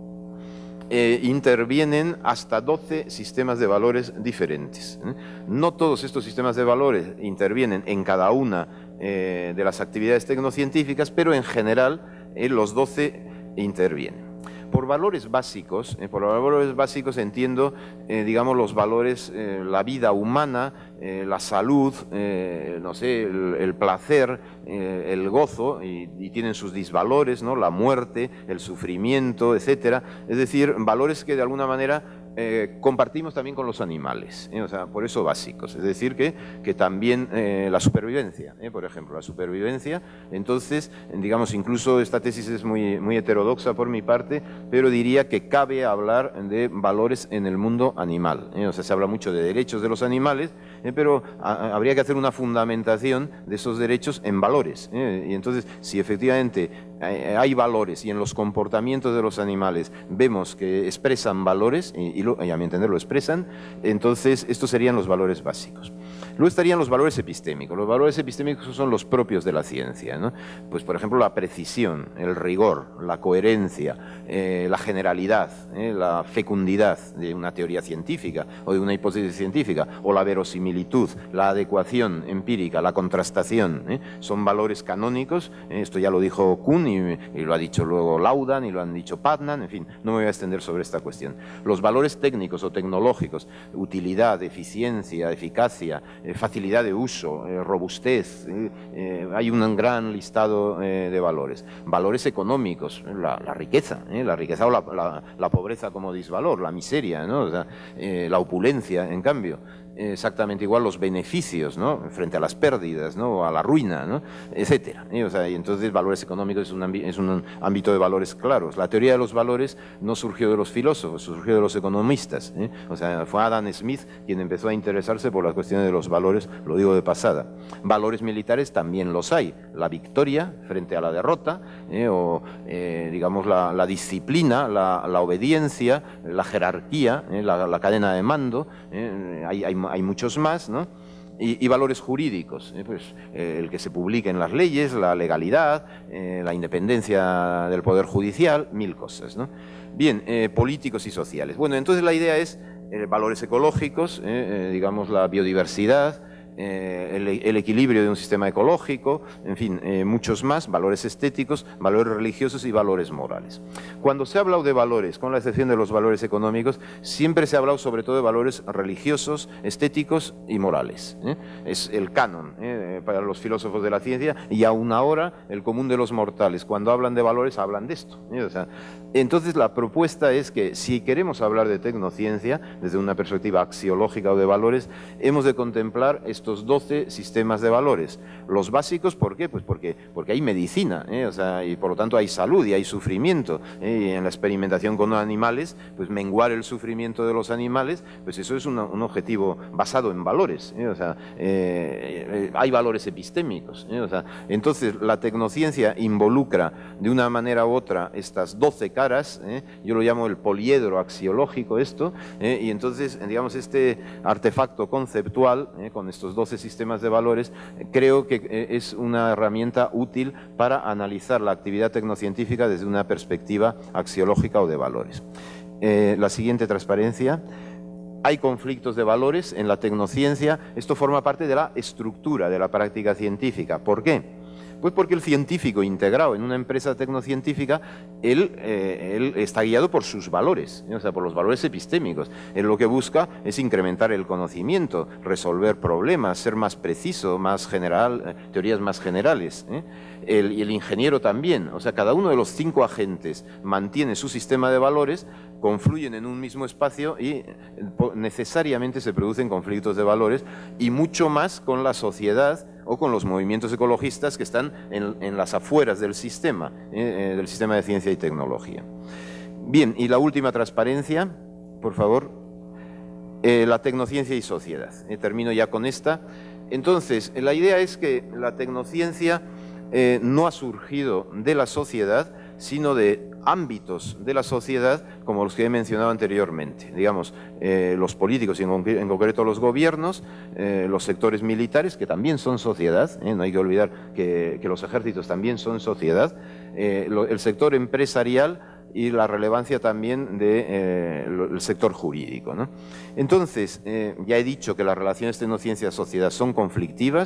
eh, intervienen hasta doce sistemas de valores diferentes, ¿eh? No todos estos sistemas de valores intervienen en cada una eh, de las actividades tecnocientíficas, pero en general eh, los doce intervienen. Por valores básicos, eh, por valores básicos entiendo, eh, digamos, los valores, eh, la vida humana, eh, la salud, eh, no sé, el, el placer, eh, el gozo, y, y tienen sus disvalores, ¿no? La muerte, el sufrimiento, etcétera. Es decir, valores que de alguna manera Eh, compartimos también con los animales, ¿eh? O sea, por eso básicos, es decir, que, que también eh, la supervivencia, ¿eh? Por ejemplo, la supervivencia, entonces, digamos, incluso esta tesis es muy, muy heterodoxa por mi parte, pero diría que cabe hablar de valores en el mundo animal, ¿eh? O sea, se habla mucho de derechos de los animales, eh, pero a, habría que hacer una fundamentación de esos derechos en valores, ¿eh? Y entonces, si efectivamente hay valores y en los comportamientos de los animales vemos que expresan valores, y, y, lo, y a mi entender lo expresan, entonces estos serían los valores básicos. Luego estarían los valores epistémicos. Los valores epistémicos son los propios de la ciencia, ¿no? Pues, por ejemplo, la precisión, el rigor, la coherencia, eh, la generalidad, eh, la fecundidad de una teoría científica o de una hipótesis científica, o la verosimilitud, la adecuación empírica, la contrastación, ¿eh? Son valores canónicos. Eh, esto ya lo dijo Kuhn y, y lo ha dicho luego Laudan y lo han dicho Putnam. En fin, no me voy a extender sobre esta cuestión. Los valores técnicos o tecnológicos, utilidad, eficiencia, eficacia, eh, facilidad de uso, eh, robustez, eh, eh, hay un gran listado eh, de valores. Valores económicos, la, la riqueza, eh, la riqueza o la, la, la pobreza como disvalor, la miseria, ¿no? O sea, eh, la opulencia, en cambio. Exactamente igual los beneficios, ¿no? Frente a las pérdidas, ¿no? O a la ruina, ¿no? Etcétera, ¿eh? O sea, y entonces valores económicos es un, es un ámbito de valores claros. La teoría de los valores no surgió de los filósofos, surgió de los economistas, ¿eh? O sea, fue Adam Smith quien empezó a interesarse por las cuestiones de los valores, lo digo de pasada. Valores militares también los hay, la victoria frente a la derrota, ¿eh? O eh, digamos la, la disciplina, la, la obediencia, la jerarquía, ¿eh? la, la cadena de mando, ¿eh? hay, hay hay muchos más, ¿no? Y, y valores jurídicos, ¿eh? Pues, eh, el que se publiquen las leyes, la legalidad, eh, la independencia del Poder Judicial, mil cosas, ¿no? Bien, eh, políticos y sociales. Bueno, entonces la idea es eh, valores ecológicos, eh, eh, digamos la biodiversidad, Eh, el, el equilibrio de un sistema ecológico, en fin, eh, muchos más, valores estéticos, valores religiosos y valores morales. Cuando se ha hablado de valores, con la excepción de los valores económicos, siempre se ha hablado sobre todo de valores religiosos, estéticos y morales, ¿eh? Es el canon, ¿eh? Para los filósofos de la ciencia, y aún ahora el común de los mortales, cuando hablan de valores, hablan de esto, ¿eh? O sea, entonces la propuesta es que si queremos hablar de tecnociencia, desde una perspectiva axiológica o de valores, hemos de contemplar esto estos doce sistemas de valores. Los básicos, ¿por qué? Pues porque, porque hay medicina, ¿eh? O sea, y por lo tanto hay salud y hay sufrimiento, ¿eh? Y en la experimentación con animales, pues menguar el sufrimiento de los animales, pues eso es una, un objetivo basado en valores, ¿eh? O sea, eh, hay valores epistémicos, ¿eh? O sea, entonces la tecnociencia involucra de una manera u otra estas doce caras, ¿eh? Yo lo llamo el poliedro axiológico esto, ¿eh? Y entonces, digamos, este artefacto conceptual, ¿eh? Con estos doce sistemas de valores, creo que es una herramienta útil para analizar la actividad tecnocientífica desde una perspectiva axiológica o de valores. Eh, la siguiente transparencia. Hay conflictos de valores en la tecnociencia. Esto forma parte de la estructura de la práctica científica. ¿Por qué? Pues porque el científico integrado en una empresa tecnocientífica, él, eh, él está guiado por sus valores, ¿eh? O sea, por los valores epistémicos. Él lo que busca es incrementar el conocimiento, resolver problemas, ser más preciso, más general, eh, teorías más generales, ¿eh? El, y el ingeniero también. O sea, cada uno de los cinco agentes mantiene su sistema de valores, confluyen en un mismo espacio y necesariamente se producen conflictos de valores, y mucho más con la sociedad o con los movimientos ecologistas que están en, en las afueras del sistema, eh, del sistema de ciencia y tecnología. Bien, y la última transparencia, por favor, eh, la tecnociencia y sociedad. Eh, termino ya con esta. Entonces, la idea es que la tecnociencia eh, no ha surgido de la sociedad, sino de ámbitos de la sociedad como los que he mencionado anteriormente, digamos, eh, los políticos y en, en concreto los gobiernos, eh, los sectores militares, que también son sociedad, eh, no hay que olvidar que, que los ejércitos también son sociedad, eh, lo, el sector empresarial y la relevancia también del eh, sector jurídico, ¿no? Entonces, eh, ya he dicho que las relaciones tecnociencia-sociedad son conflictivas,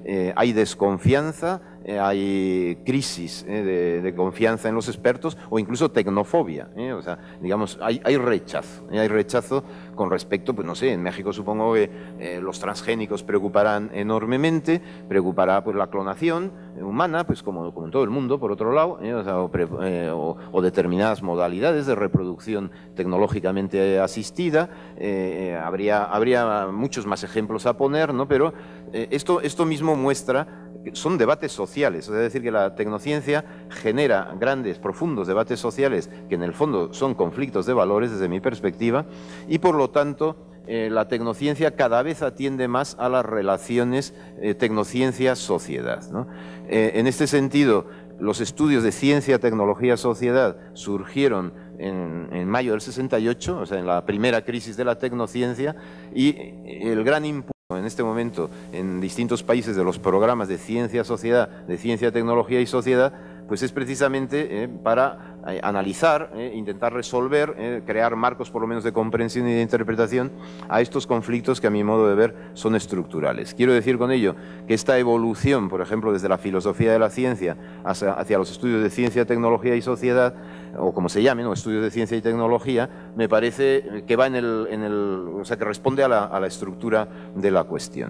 eh, hay desconfianza, eh, hay crisis eh, de, de confianza en los expertos o incluso tecnofobia, eh, o sea, digamos, hay, hay rechazo, eh, hay rechazo con respecto, pues no sé, en México supongo que eh, los transgénicos preocuparán enormemente, preocupará pues la clonación humana, pues como, como en todo el mundo, por otro lado, eh, o, sea, o, pre, eh, o, o determinadas modalidades de reproducción tecnológicamente asistida, eh, habría, habría muchos más ejemplos a poner, ¿no? Pero eh, esto, esto mismo muestra que son debates sociales, es decir, que la tecnociencia genera grandes, profundos debates sociales que en el fondo son conflictos de valores desde mi perspectiva y por lo tanto eh, la tecnociencia cada vez atiende más a las relaciones eh, tecnociencia-sociedad, ¿no? Eh, en este sentido, los estudios de ciencia, tecnología, sociedad surgieron en, en mayo del sesenta y ocho, o sea, en la primera crisis de la tecnociencia, y el gran impulso en este momento en distintos países de los programas de ciencia, sociedad, de ciencia, tecnología y sociedad, pues es precisamente eh, para eh, analizar, eh, intentar resolver, eh, crear marcos por lo menos de comprensión y de interpretación a estos conflictos que a mi modo de ver son estructurales. Quiero decir con ello que esta evolución, por ejemplo, desde la filosofía de la ciencia hacia, hacia los estudios de ciencia, tecnología y sociedad, o como se llamen, o estudios de ciencia y tecnología, me parece que va en el, en el o sea, que responde a la, a la estructura de la cuestión.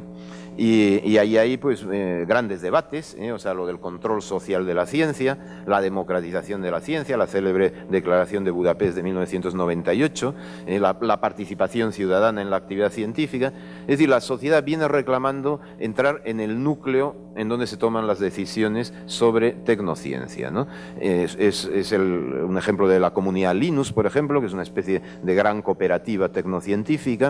Y, y ahí hay pues eh, grandes debates, eh, o sea, lo del control social de la ciencia, la democratización de la ciencia, la célebre Declaración de Budapest de mil novecientos noventa y ocho, eh, la, la participación ciudadana en la actividad científica. Es decir, la sociedad viene reclamando entrar en el núcleo en donde se toman las decisiones sobre tecnociencia, ¿no? Es, es, es el, un ejemplo de la comunidad Linux, por ejemplo, que es una especie de gran cooperativa tecnocientífica.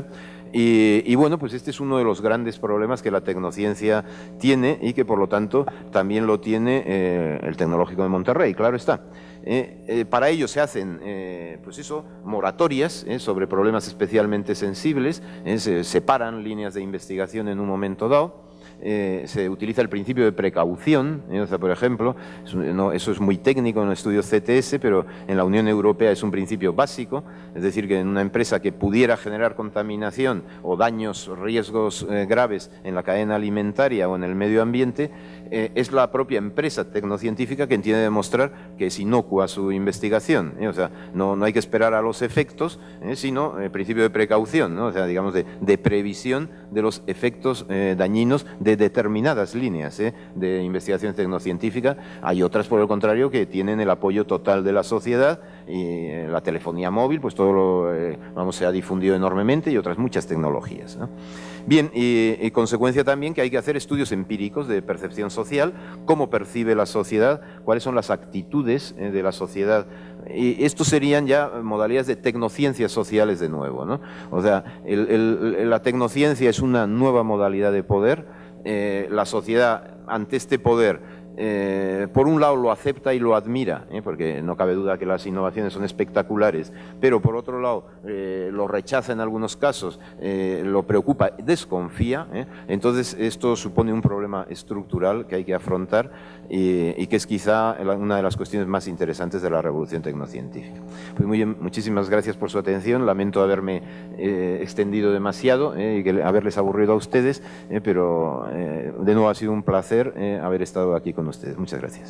Y, y bueno, pues este es uno de los grandes problemas que la tecnociencia tiene y que por lo tanto también lo tiene eh, el Tecnológico de Monterrey, claro está. Eh, eh, para ello se hacen, eh, pues eso, moratorias eh, sobre problemas especialmente sensibles, eh, se separan líneas de investigación en un momento dado. Eh, se utiliza el principio de precaución, eh, o sea, por ejemplo, es, no, eso es muy técnico en el estudio C T S, pero en la Unión Europea es un principio básico, es decir, que en una empresa que pudiera generar contaminación o daños, riesgos eh, graves en la cadena alimentaria o en el medio ambiente, eh, es la propia empresa tecnocientífica quien tiene que demostrar que es inocua su investigación, eh, o sea, no, no hay que esperar a los efectos, eh, sino el principio de precaución, ¿no? O sea, digamos, de, de previsión de los efectos eh, dañinos de determinadas líneas eh, de investigación tecnocientífica. Hay otras, por el contrario, que tienen el apoyo total de la sociedad y eh, la telefonía móvil, pues todo lo, eh, vamos, se ha difundido enormemente y otras muchas tecnologías, ¿no? Bien, y, y consecuencia también que hay que hacer estudios empíricos de percepción social, cómo percibe la sociedad, cuáles son las actitudes eh, de la sociedad. Y estos serían ya modalidades de tecnociencias sociales de nuevo, ¿no? O sea, el, el, la tecnociencia es una nueva modalidad de poder. Eh, la sociedad ante este poder eh, por un lado lo acepta y lo admira, ¿eh? porque no cabe duda que las innovaciones son espectaculares, pero por otro lado eh, lo rechaza en algunos casos, eh, lo preocupa, desconfía, ¿eh? Entonces esto supone un problema estructural que hay que afrontar y, y que es quizá una de las cuestiones más interesantes de la revolución tecnocientífica. Pues muy bien, muchísimas gracias por su atención, lamento haberme eh, extendido demasiado eh, y que haberles aburrido a ustedes, eh, pero eh, de nuevo ha sido un placer eh, haber estado aquí con ustedes. Muchas gracias.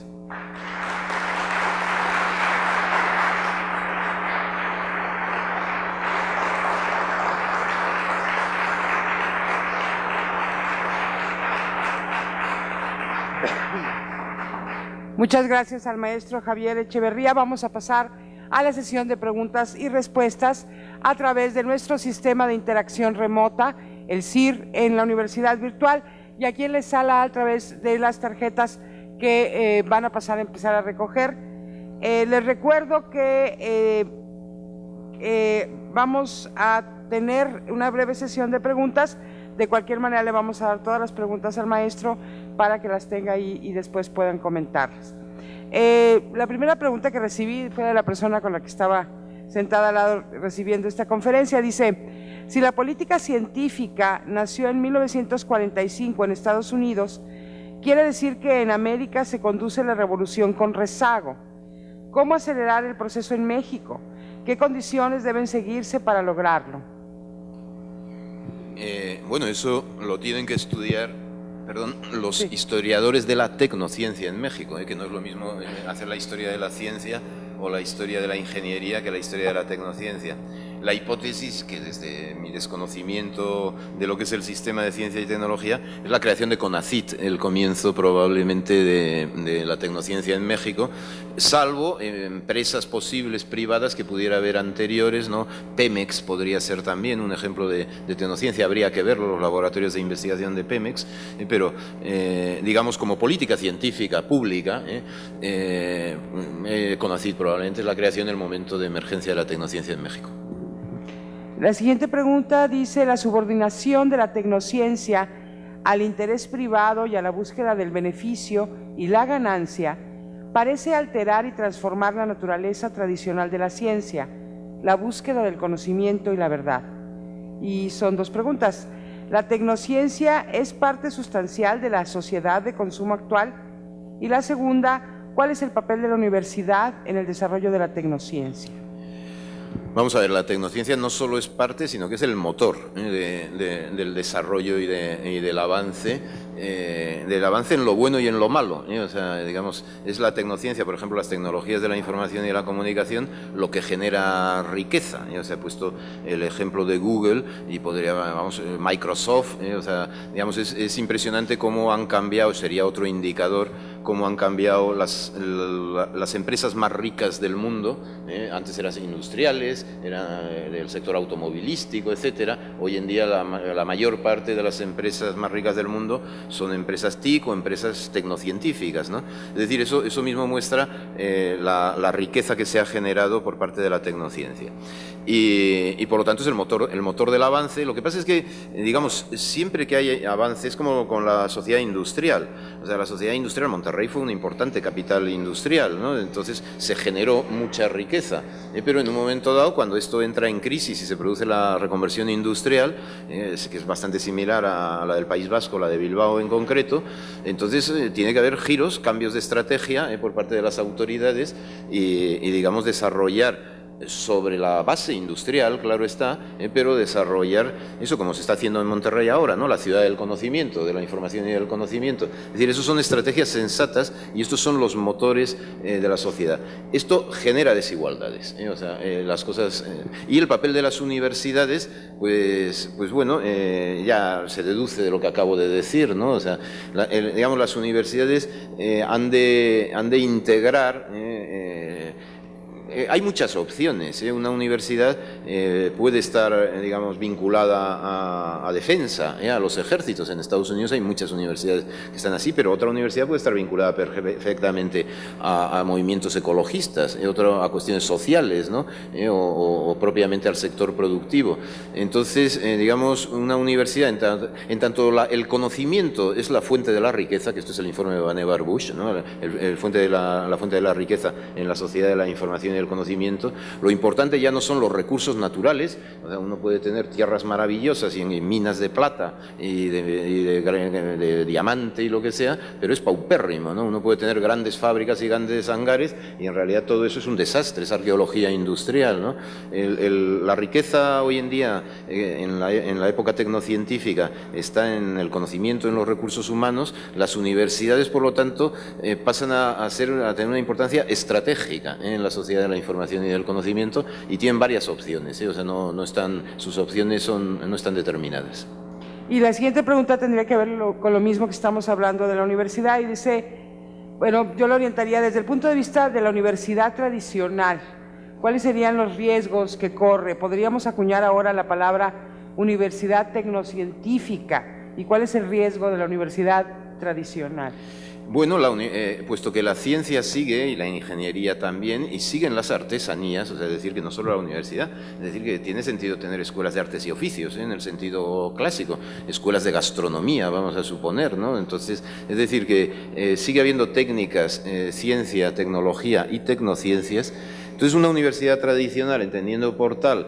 Muchas gracias al maestro Javier Echeverría. Vamos a pasar a la sesión de preguntas y respuestas a través de nuestro sistema de interacción remota, el C I R, en la Universidad Virtual, y aquí en la sala a través de las tarjetas que eh, van a pasar a empezar a recoger. Eh, les recuerdo que eh, eh, vamos a tener una breve sesión de preguntas. De cualquier manera le vamos a dar todas las preguntas al maestro para que las tenga ahí y después puedan comentarlas. Eh, la primera pregunta que recibí fue de la persona con la que estaba sentada al lado recibiendo esta conferencia. Dice: si la política científica nació en mil novecientos cuarenta y cinco en Estados Unidos, quiere decir que en América se conduce la revolución con rezago. ¿Cómo acelerar el proceso en México? ¿Qué condiciones deben seguirse para lograrlo? Eh, bueno, eso lo tienen que estudiar Perdón, los Sí. historiadores de la tecnociencia en México, ¿eh? Que no es lo mismo eh, hacer la historia de la ciencia o la historia de la ingeniería que la historia de la tecnociencia. La hipótesis, que desde mi desconocimiento de lo que es el sistema de ciencia y tecnología, es la creación de CONACYT, el comienzo probablemente de, de la tecnociencia en México, salvo eh, empresas posibles privadas que pudiera haber anteriores, ¿no? Pemex podría ser también un ejemplo de, de tecnociencia, habría que verlo, los laboratorios de investigación de Pemex, eh, pero eh, digamos como política científica pública, eh, eh, eh, CONACYT probablemente es la creación del momento de emergencia de la tecnociencia en México. La siguiente pregunta dice: la subordinación de la tecnociencia al interés privado y a la búsqueda del beneficio y la ganancia parece alterar y transformar la naturaleza tradicional de la ciencia, la búsqueda del conocimiento y la verdad. Y son dos preguntas. ¿La tecnociencia es parte sustancial de la sociedad de consumo actual? Y la segunda, ¿cuál es el papel de la universidad en el desarrollo de la tecnociencia? Vamos a ver, la tecnociencia no solo es parte, sino que es el motor ¿eh? de, de, del desarrollo y, de, y del avance, eh, del avance en lo bueno y en lo malo. ¿eh? O sea, digamos, es la tecnociencia, por ejemplo, las tecnologías de la información y de la comunicación, lo que genera riqueza. ¿eh? O sea, he puesto el ejemplo de Google y podría, vamos, Microsoft. ¿eh? O sea, digamos, es, es impresionante cómo han cambiado, sería otro indicador, cómo han cambiado las, las empresas más ricas del mundo. ¿eh? Antes eran industriales, era del sector automovilístico, etcétera. Hoy en día la, la mayor parte de las empresas más ricas del mundo son empresas T I C o empresas tecnocientíficas, ¿no? Es decir, eso, eso mismo muestra eh, la, la riqueza que se ha generado por parte de la tecnociencia. Y, y por lo tanto es el motor, el motor del avance. Lo que pasa es que, digamos, siempre que hay avance, es como con la sociedad industrial. O sea, la sociedad industrial, Monterrey fue una importante capital industrial, ¿no? Entonces se generó mucha riqueza. Eh, pero en un momento dado, cuando esto entra en crisis y se produce la reconversión industrial, eh, que es bastante similar a la del País Vasco, la de Bilbao en concreto, entonces eh, tiene que haber giros, cambios de estrategia eh, por parte de las autoridades y, y digamos, desarrollar sobre la base industrial, claro está, eh, pero desarrollar eso como se está haciendo en Monterrey ahora, ¿no? La ciudad del conocimiento, de la información y del conocimiento. Es decir, eso son estrategias sensatas y estos son los motores eh, de la sociedad. Esto genera desigualdades, ¿eh? O sea, eh, las cosas... Eh, y el papel de las universidades, pues, pues bueno, eh, ya se deduce de lo que acabo de decir, ¿no? O sea, la, el, digamos, las universidades eh, han, de, han de integrar... Eh, eh, Eh, hay muchas opciones. ¿eh? Una universidad eh, puede estar, eh, digamos, vinculada a, a defensa, ¿eh? a los ejércitos. En Estados Unidos hay muchas universidades que están así, pero otra universidad puede estar vinculada perfectamente a, a movimientos ecologistas, ¿eh? otra a cuestiones sociales, ¿no? ¿Eh? o, o, o propiamente al sector productivo. Entonces, eh, digamos, una universidad, en, ta, en tanto la, el conocimiento es la fuente de la riqueza, que esto es el informe de Vannevar Bush, ¿no? el, el fuente de la, la fuente de la riqueza en la sociedad de la información y el conocimiento, lo importante ya no son los recursos naturales. O sea, uno puede tener tierras maravillosas y, y minas de plata y, de, y de, de, de diamante y lo que sea, pero es paupérrimo, ¿no? Uno puede tener grandes fábricas y grandes hangares y en realidad todo eso es un desastre, es arqueología industrial, ¿no? El, el, la riqueza hoy en día, eh, en, la, en la época tecnocientífica, está en el conocimiento, en los recursos humanos. Las universidades, por lo tanto, eh, pasan a, a, ser, a tener una importancia estratégica ¿eh? en la sociedad de la información y del conocimiento, y tienen varias opciones, ¿eh? O sea, no, no están, sus opciones son, no están determinadas. Y la siguiente pregunta tendría que ver lo, con lo mismo que estamos hablando de la universidad, y dice, bueno, yo lo orientaría desde el punto de vista de la universidad tradicional. ¿Cuáles serían los riesgos que corre? Podríamos acuñar ahora la palabra universidad tecnocientífica. ¿Y cuál es el riesgo de la universidad tradicional? Bueno, la eh, puesto que la ciencia sigue y la ingeniería también, y siguen las artesanías, o sea, es decir, que no solo la universidad, es decir, que tiene sentido tener escuelas de artes y oficios, ¿eh? en el sentido clásico, escuelas de gastronomía, vamos a suponer, ¿no? Entonces, es decir, que eh, sigue habiendo técnicas, eh, ciencia, tecnología y tecnociencias. Entonces, una universidad tradicional, entendiendo por tal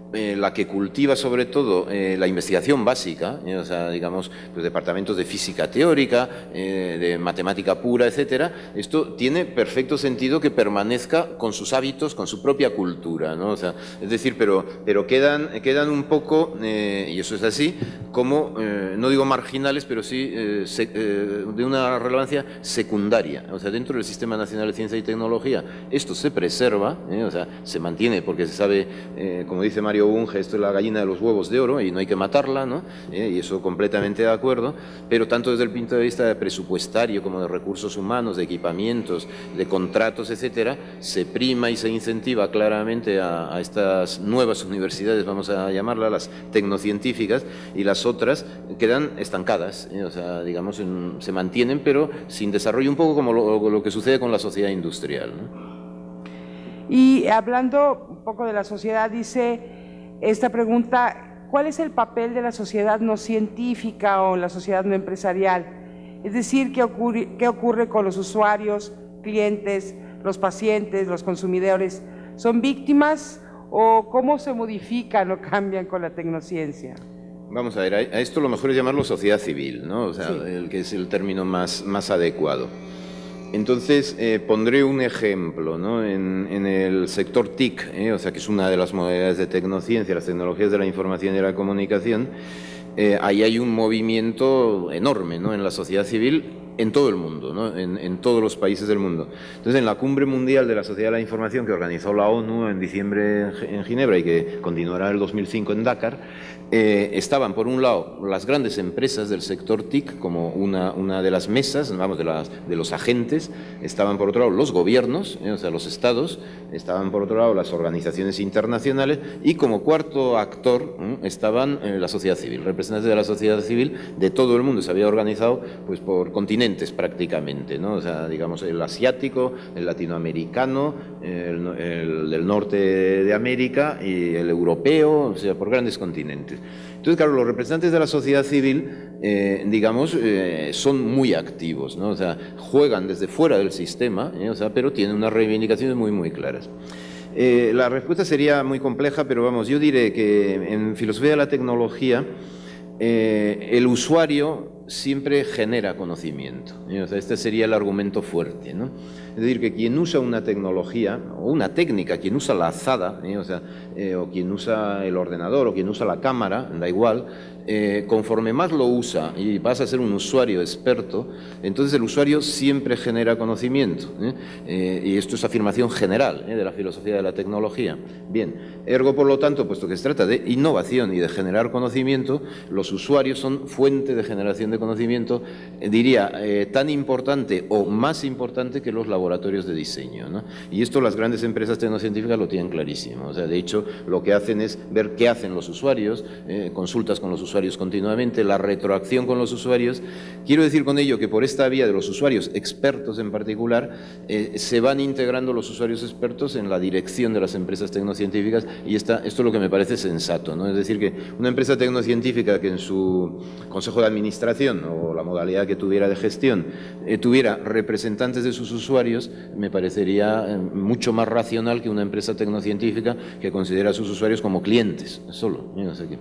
eh, la que cultiva sobre todo eh, la investigación básica, eh, o sea, digamos, pues departamentos de física teórica, eh, de matemática pura, etcétera, esto tiene perfecto sentido que permanezca con sus hábitos, con su propia cultura, ¿no? O sea, es decir, pero, pero quedan, quedan un poco, eh, y eso es así, como, eh, no digo marginales, pero sí eh, se, eh, de una relevancia secundaria. O sea, dentro del Sistema Nacional de Ciencia y Tecnología esto se preserva, eh, o sea, se mantiene porque se sabe, eh, como dice Mario Bunge, esto es la gallina de los huevos de oro y no hay que matarla, ¿no? Eh, y eso completamente de acuerdo, pero tanto desde el punto de vista presupuestario como de recursos humanos, de equipamientos, de contratos, etcétera, se prima y se incentiva claramente a, a estas nuevas universidades, vamos a llamarlas, las tecnocientíficas, y las otras quedan estancadas, ¿eh? O sea, digamos, en, se mantienen, pero sin desarrollo, un poco como lo, lo que sucede con la sociedad industrial, ¿no? Y hablando un poco de la sociedad, dice esta pregunta, ¿cuál es el papel de la sociedad no científica o la sociedad no empresarial? Es decir, ¿qué ocurre, qué ocurre con los usuarios, clientes, los pacientes, los consumidores? ¿Son víctimas o cómo se modifican o cambian con la tecnociencia? Vamos a ver, a esto lo mejor es llamarlo sociedad civil, ¿no? O sea, sí, el que es el término más, más adecuado. Entonces, eh, pondré un ejemplo, ¿no? En, en el sector T I C, ¿eh? O sea, que es una de las modalidades de tecnociencia, las tecnologías de la información y de la comunicación, eh, ahí hay un movimiento enorme, ¿no? En la sociedad civil, en todo el mundo, ¿no? en, en todos los países del mundo. Entonces, en la Cumbre Mundial de la Sociedad de la Información que organizó la ONU en diciembre en Ginebra y que continuará en el dos mil cinco en Dakar, eh, estaban, por un lado, las grandes empresas del sector T I C como una, una de las mesas, vamos, de, las, de los agentes, estaban, por otro lado, los gobiernos, eh, o sea, los estados, estaban, por otro lado, las organizaciones internacionales y, como cuarto actor, eh, estaban eh, la sociedad civil, representantes de la sociedad civil de todo el mundo. Se había organizado, pues, por continentes prácticamente, ¿no? O sea, digamos, el asiático, el latinoamericano, el, el del norte de América y el europeo, o sea, por grandes continentes. Entonces, claro, los representantes de la sociedad civil, eh, digamos, eh, son muy activos, ¿no? O sea, juegan desde fuera del sistema, ¿eh? O sea, pero tienen unas reivindicaciones muy, muy claras. Eh, la respuesta sería muy compleja, pero vamos, yo diré que en filosofía de la tecnología, eh, el usuario siempre genera conocimiento, ¿eh? O sea, este sería el argumento fuerte, ¿no? Es decir, que quien usa una tecnología o una técnica, quien usa la azada, ¿eh? O sea, eh, o quien usa el ordenador o quien usa la cámara, da igual, eh, conforme más lo usa y pasa a ser un usuario experto, entonces el usuario siempre genera conocimiento, ¿eh? Eh, y esto es afirmación general, ¿eh? de la filosofía de la tecnología. Bien, ergo, por lo tanto, puesto que se trata de innovación y de generar conocimiento, los usuarios son fuente de generación de conocimiento, eh, diría, eh, tan importante o más importante que los laboratorios de diseño, ¿no? Y esto las grandes empresas tecnocientíficas lo tienen clarísimo. O sea, de hecho, lo que hacen es ver qué hacen los usuarios, eh, consultas con los usuarios continuamente, la retroacción con los usuarios. Quiero decir con ello que por esta vía de los usuarios expertos en particular, eh, se van integrando los usuarios expertos en la dirección de las empresas tecnocientíficas y esta, esto es lo que me parece sensato, ¿no? Es decir, que una empresa tecnocientífica que en su consejo de administración o la modalidad que tuviera de gestión eh, tuviera representantes de sus usuarios, me parecería eh, mucho más racional que una empresa tecnocientífica que considera a sus usuarios como clientes solo. No sé qué.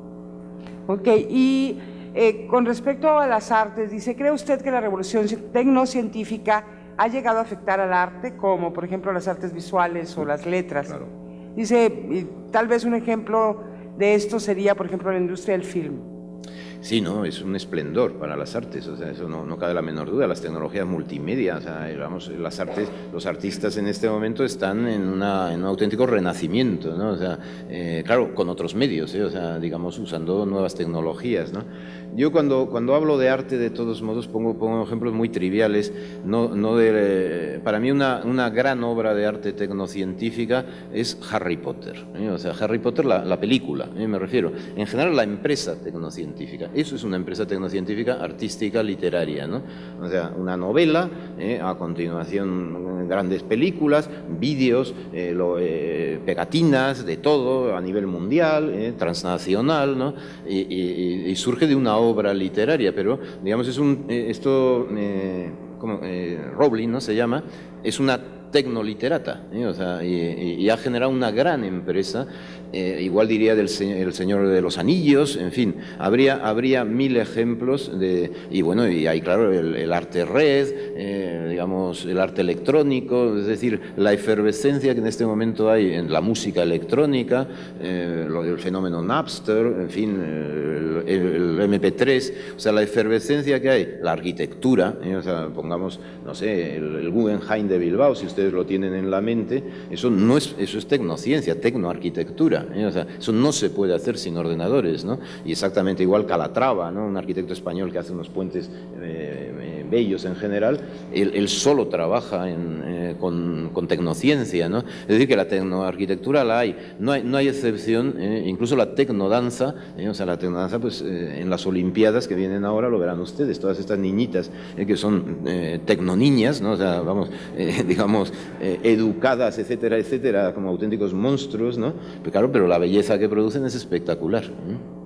Ok, y eh, con respecto a las artes, dice, ¿cree usted que la revolución tecnocientífica ha llegado a afectar al arte, como por ejemplo las artes visuales o las letras? Claro. Dice, y tal vez un ejemplo de esto sería, por ejemplo, la industria del film. Sí, no, es un esplendor para las artes, o sea, eso no, no cabe la menor duda. Las tecnologías multimedia, o sea, vamos, las artes, los artistas en este momento están en, una, en un auténtico renacimiento, ¿no? O sea, eh, claro, con otros medios, ¿eh? O sea, digamos, usando nuevas tecnologías, ¿no? Yo cuando, cuando hablo de arte, de todos modos, pongo, pongo ejemplos muy triviales, no, no de, para mí una, una gran obra de arte tecnocientífica es Harry Potter, ¿eh? O sea, Harry Potter, la, la película, ¿eh? Me refiero, en general la empresa tecnocientífica. Eso es una empresa tecnocientífica artística literaria, ¿no? O sea, una novela, eh, a continuación grandes películas, vídeos, eh, lo, eh, pegatinas, de todo a nivel mundial, eh, transnacional, ¿no? Y, y, y surge de una obra literaria, pero digamos es un, eh, esto, eh, como eh, Rowling, ¿no? Se llama, es una tecnoliterata, ¿eh? O sea, y, y ha generado una gran empresa, eh, igual diría del El Señor de los Anillos, en fin, habría, habría mil ejemplos de, y bueno, y hay claro el, el arte red, eh, digamos, el arte electrónico, es decir, la efervescencia que en este momento hay en la música electrónica, eh, el fenómeno Napster, en fin, el, el, el eme pe tres, o sea, la efervescencia que hay, la arquitectura, ¿eh? O sea, pongamos, no sé, el, el Guggenheim de Bilbao, si ustedes lo tienen en la mente, eso no es, eso es tecnociencia, tecnoarquitectura, ¿eh? O sea, eso no se puede hacer sin ordenadores, ¿no? Y exactamente igual Calatrava, ¿no? Un arquitecto español que hace unos puentes eh, eh, bellos en general, él, él solo trabaja en, eh, con, con tecnociencia, ¿no? Es decir, que la tecnoarquitectura la hay, no hay, no hay excepción, eh, incluso la tecnodanza, eh, o sea, la tecnodanza, pues eh, en las Olimpiadas que vienen ahora lo verán ustedes, todas estas niñitas eh, que son eh, tecnoniñas, ¿no? O sea, vamos, eh, digamos, eh, educadas, etcétera, etcétera, como auténticos monstruos, ¿no? Pero claro, pero la belleza que producen es espectacular, ¿no?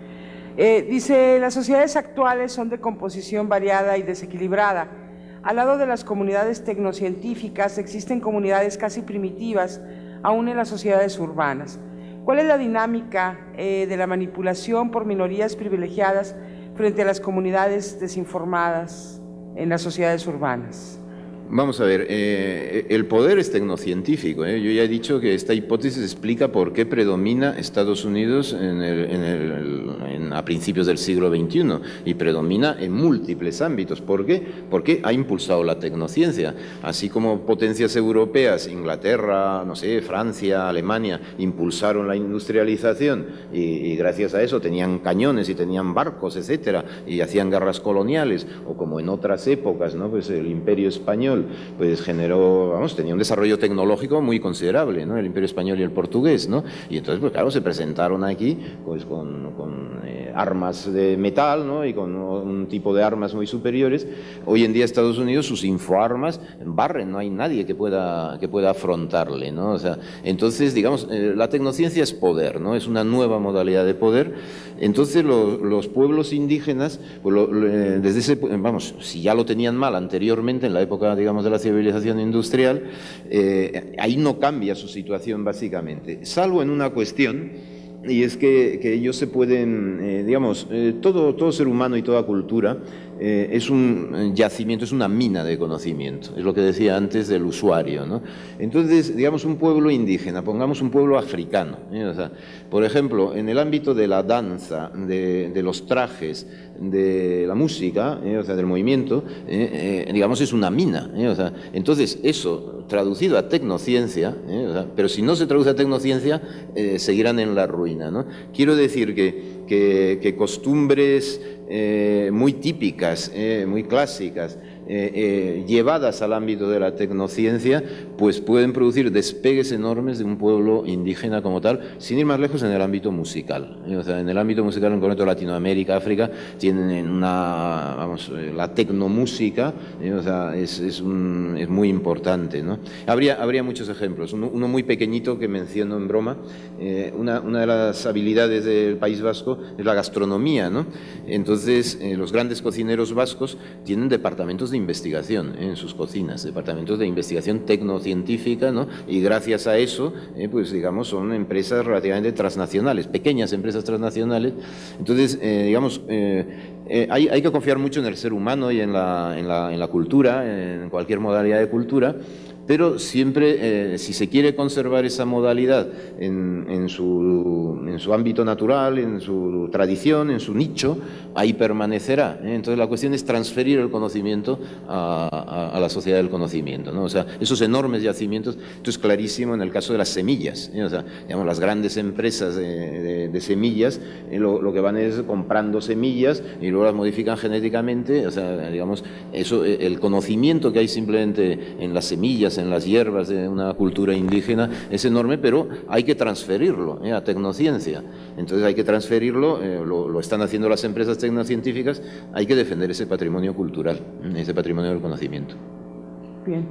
Eh, dice, las sociedades actuales son de composición variada y desequilibrada. Al lado de las comunidades tecnocientíficas existen comunidades casi primitivas, aún en las sociedades urbanas. ¿Cuál es la dinámica eh, de la manipulación por minorías privilegiadas frente a las comunidades desinformadas en las sociedades urbanas? Vamos a ver, eh, el poder es tecnocientífico, ¿eh? Yo ya he dicho que esta hipótesis explica por qué predomina Estados Unidos en el, en el, en, a principios del siglo veintiuno y predomina en múltiples ámbitos. ¿Por qué? Porque ha impulsado la tecnociencia. Así como potencias europeas, Inglaterra, no sé, Francia, Alemania, impulsaron la industrialización y, y gracias a eso tenían cañones y tenían barcos, etcétera, y hacían guerras coloniales, o como en otras épocas, ¿no? Pues el Imperio Español pues generó, vamos, tenía un desarrollo tecnológico muy considerable, ¿no? El Imperio Español y el portugués, ¿no? Y entonces, pues claro, se presentaron aquí pues con, con eh, armas de metal, ¿no? Y con un tipo de armas muy superiores. Hoy en día Estados Unidos, sus infoarmas barren, no hay nadie que pueda, que pueda afrontarle, ¿no? O sea, entonces, digamos, eh, la tecnociencia es poder, ¿no? Es una nueva modalidad de poder. Entonces, lo, los pueblos indígenas, pues lo, lo, desde ese, vamos, si ya lo tenían mal anteriormente, en la época, digamos, de la civilización industrial, eh, ahí no cambia su situación básicamente, salvo en una cuestión, y es que, que ellos se pueden, eh, digamos, eh, todo, todo ser humano y toda cultura eh, es un yacimiento, es una mina de conocimiento, es lo que decía antes del usuario, ¿no? Entonces, digamos, un pueblo indígena, pongamos un pueblo africano, ¿eh? O sea, por ejemplo, en el ámbito de la danza, de, de los trajes, de la música, ¿eh? O sea, del movimiento, eh, eh, digamos, es una mina, ¿eh? O sea, entonces eso traducido a tecnociencia, ¿eh? O sea, pero si no se traduce a tecnociencia, eh, seguirán en la ruina, ¿no? Quiero decir que, que, que costumbres eh, muy típicas, eh, muy clásicas, Eh, eh, llevadas al ámbito de la tecnociencia, pues pueden producir despegues enormes de un pueblo indígena como tal, sin ir más lejos en el ámbito musical. ¿eh? O sea, en el ámbito musical, en concreto Latinoamérica, África, tienen una, vamos, la tecnomúsica, ¿eh? O sea, es, es, un, es muy importante, ¿no? Habría, habría muchos ejemplos, uno, uno muy pequeñito que menciono en broma, eh, una, una de las habilidades del País Vasco es la gastronomía, ¿no? Entonces, eh, los grandes cocineros vascos tienen departamentos de investigación en sus cocinas, departamentos de investigación tecnocientífica, ¿no? Y gracias a eso, eh, pues digamos, son empresas relativamente transnacionales, pequeñas empresas transnacionales. Entonces, eh, digamos, eh, eh, hay, hay que confiar mucho en el ser humano y en la, en la, en la cultura, en cualquier modalidad de cultura, pero siempre, eh, si se quiere conservar esa modalidad en, en, su, en su ámbito natural, en su tradición, en su nicho, ahí permanecerá, ¿eh? Entonces la cuestión es transferir el conocimiento a, a, a la sociedad del conocimiento, ¿no? O sea, esos enormes yacimientos, esto es clarísimo en el caso de las semillas, ¿eh? O sea, digamos, las grandes empresas de, de, de semillas, eh, lo, lo que van es comprando semillas y luego las modifican genéticamente, o sea, digamos, eso, el conocimiento que hay simplemente en las semillas, en las hierbas de una cultura indígena es enorme, pero hay que transferirlo ¿eh? a tecnociencia. Entonces hay que transferirlo, eh, lo, lo están haciendo las empresas tecnocientíficas, hay que defender ese patrimonio cultural, ese patrimonio del conocimiento. Bien.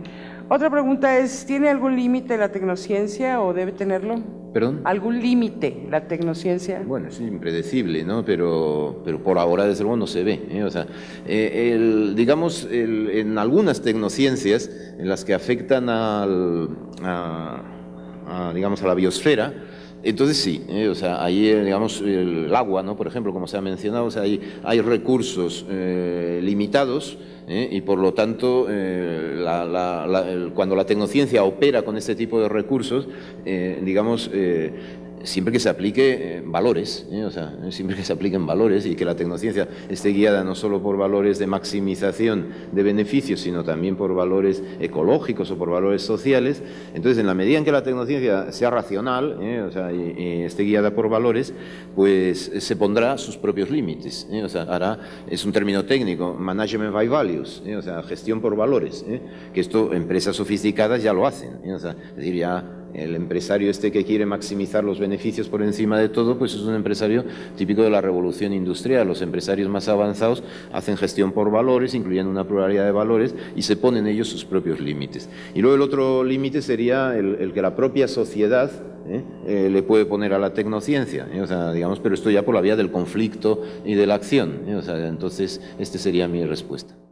Otra pregunta es, ¿tiene algún límite la tecnociencia o debe tenerlo? ¿Perdón? ¿Algún límite la tecnociencia? Bueno, es impredecible, ¿no? Pero, pero por ahora, desde luego, no se ve, ¿eh? O sea, eh, el, digamos, el, en algunas tecnociencias, en las que afectan al, a, a, digamos, a la biosfera, entonces sí, ¿eh? O sea, ahí, digamos, el agua, ¿no? Por ejemplo, como se ha mencionado, o sea, hay, hay recursos eh, limitados, ¿eh? Y por lo tanto, eh, la, la, la, el, cuando la tecnociencia opera con este tipo de recursos, eh, digamos, eh, siempre que se aplique eh, valores, ¿eh? O sea, siempre que se apliquen valores y que la tecnociencia esté guiada no solo por valores de maximización de beneficios, sino también por valores ecológicos o por valores sociales. Entonces, en la medida en que la tecnociencia sea racional, ¿eh? O sea, y, y esté guiada por valores, pues se pondrá sus propios límites, ¿eh? O sea, hará, es un término técnico, management by values, ¿eh? O sea, gestión por valores, ¿eh? Que esto empresas sofisticadas ya lo hacen, ¿eh? O sea, es decir, ya el empresario este que quiere maximizar los beneficios por encima de todo, pues es un empresario típico de la revolución industrial. Los empresarios más avanzados hacen gestión por valores, incluyendo una pluralidad de valores, y se ponen ellos sus propios límites. Y luego el otro límite sería el, el que la propia sociedad ¿eh? Eh, le puede poner a la tecnociencia, ¿eh? O sea, digamos, pero esto ya por la vía del conflicto y de la acción, ¿eh? O sea, entonces, esta sería mi respuesta.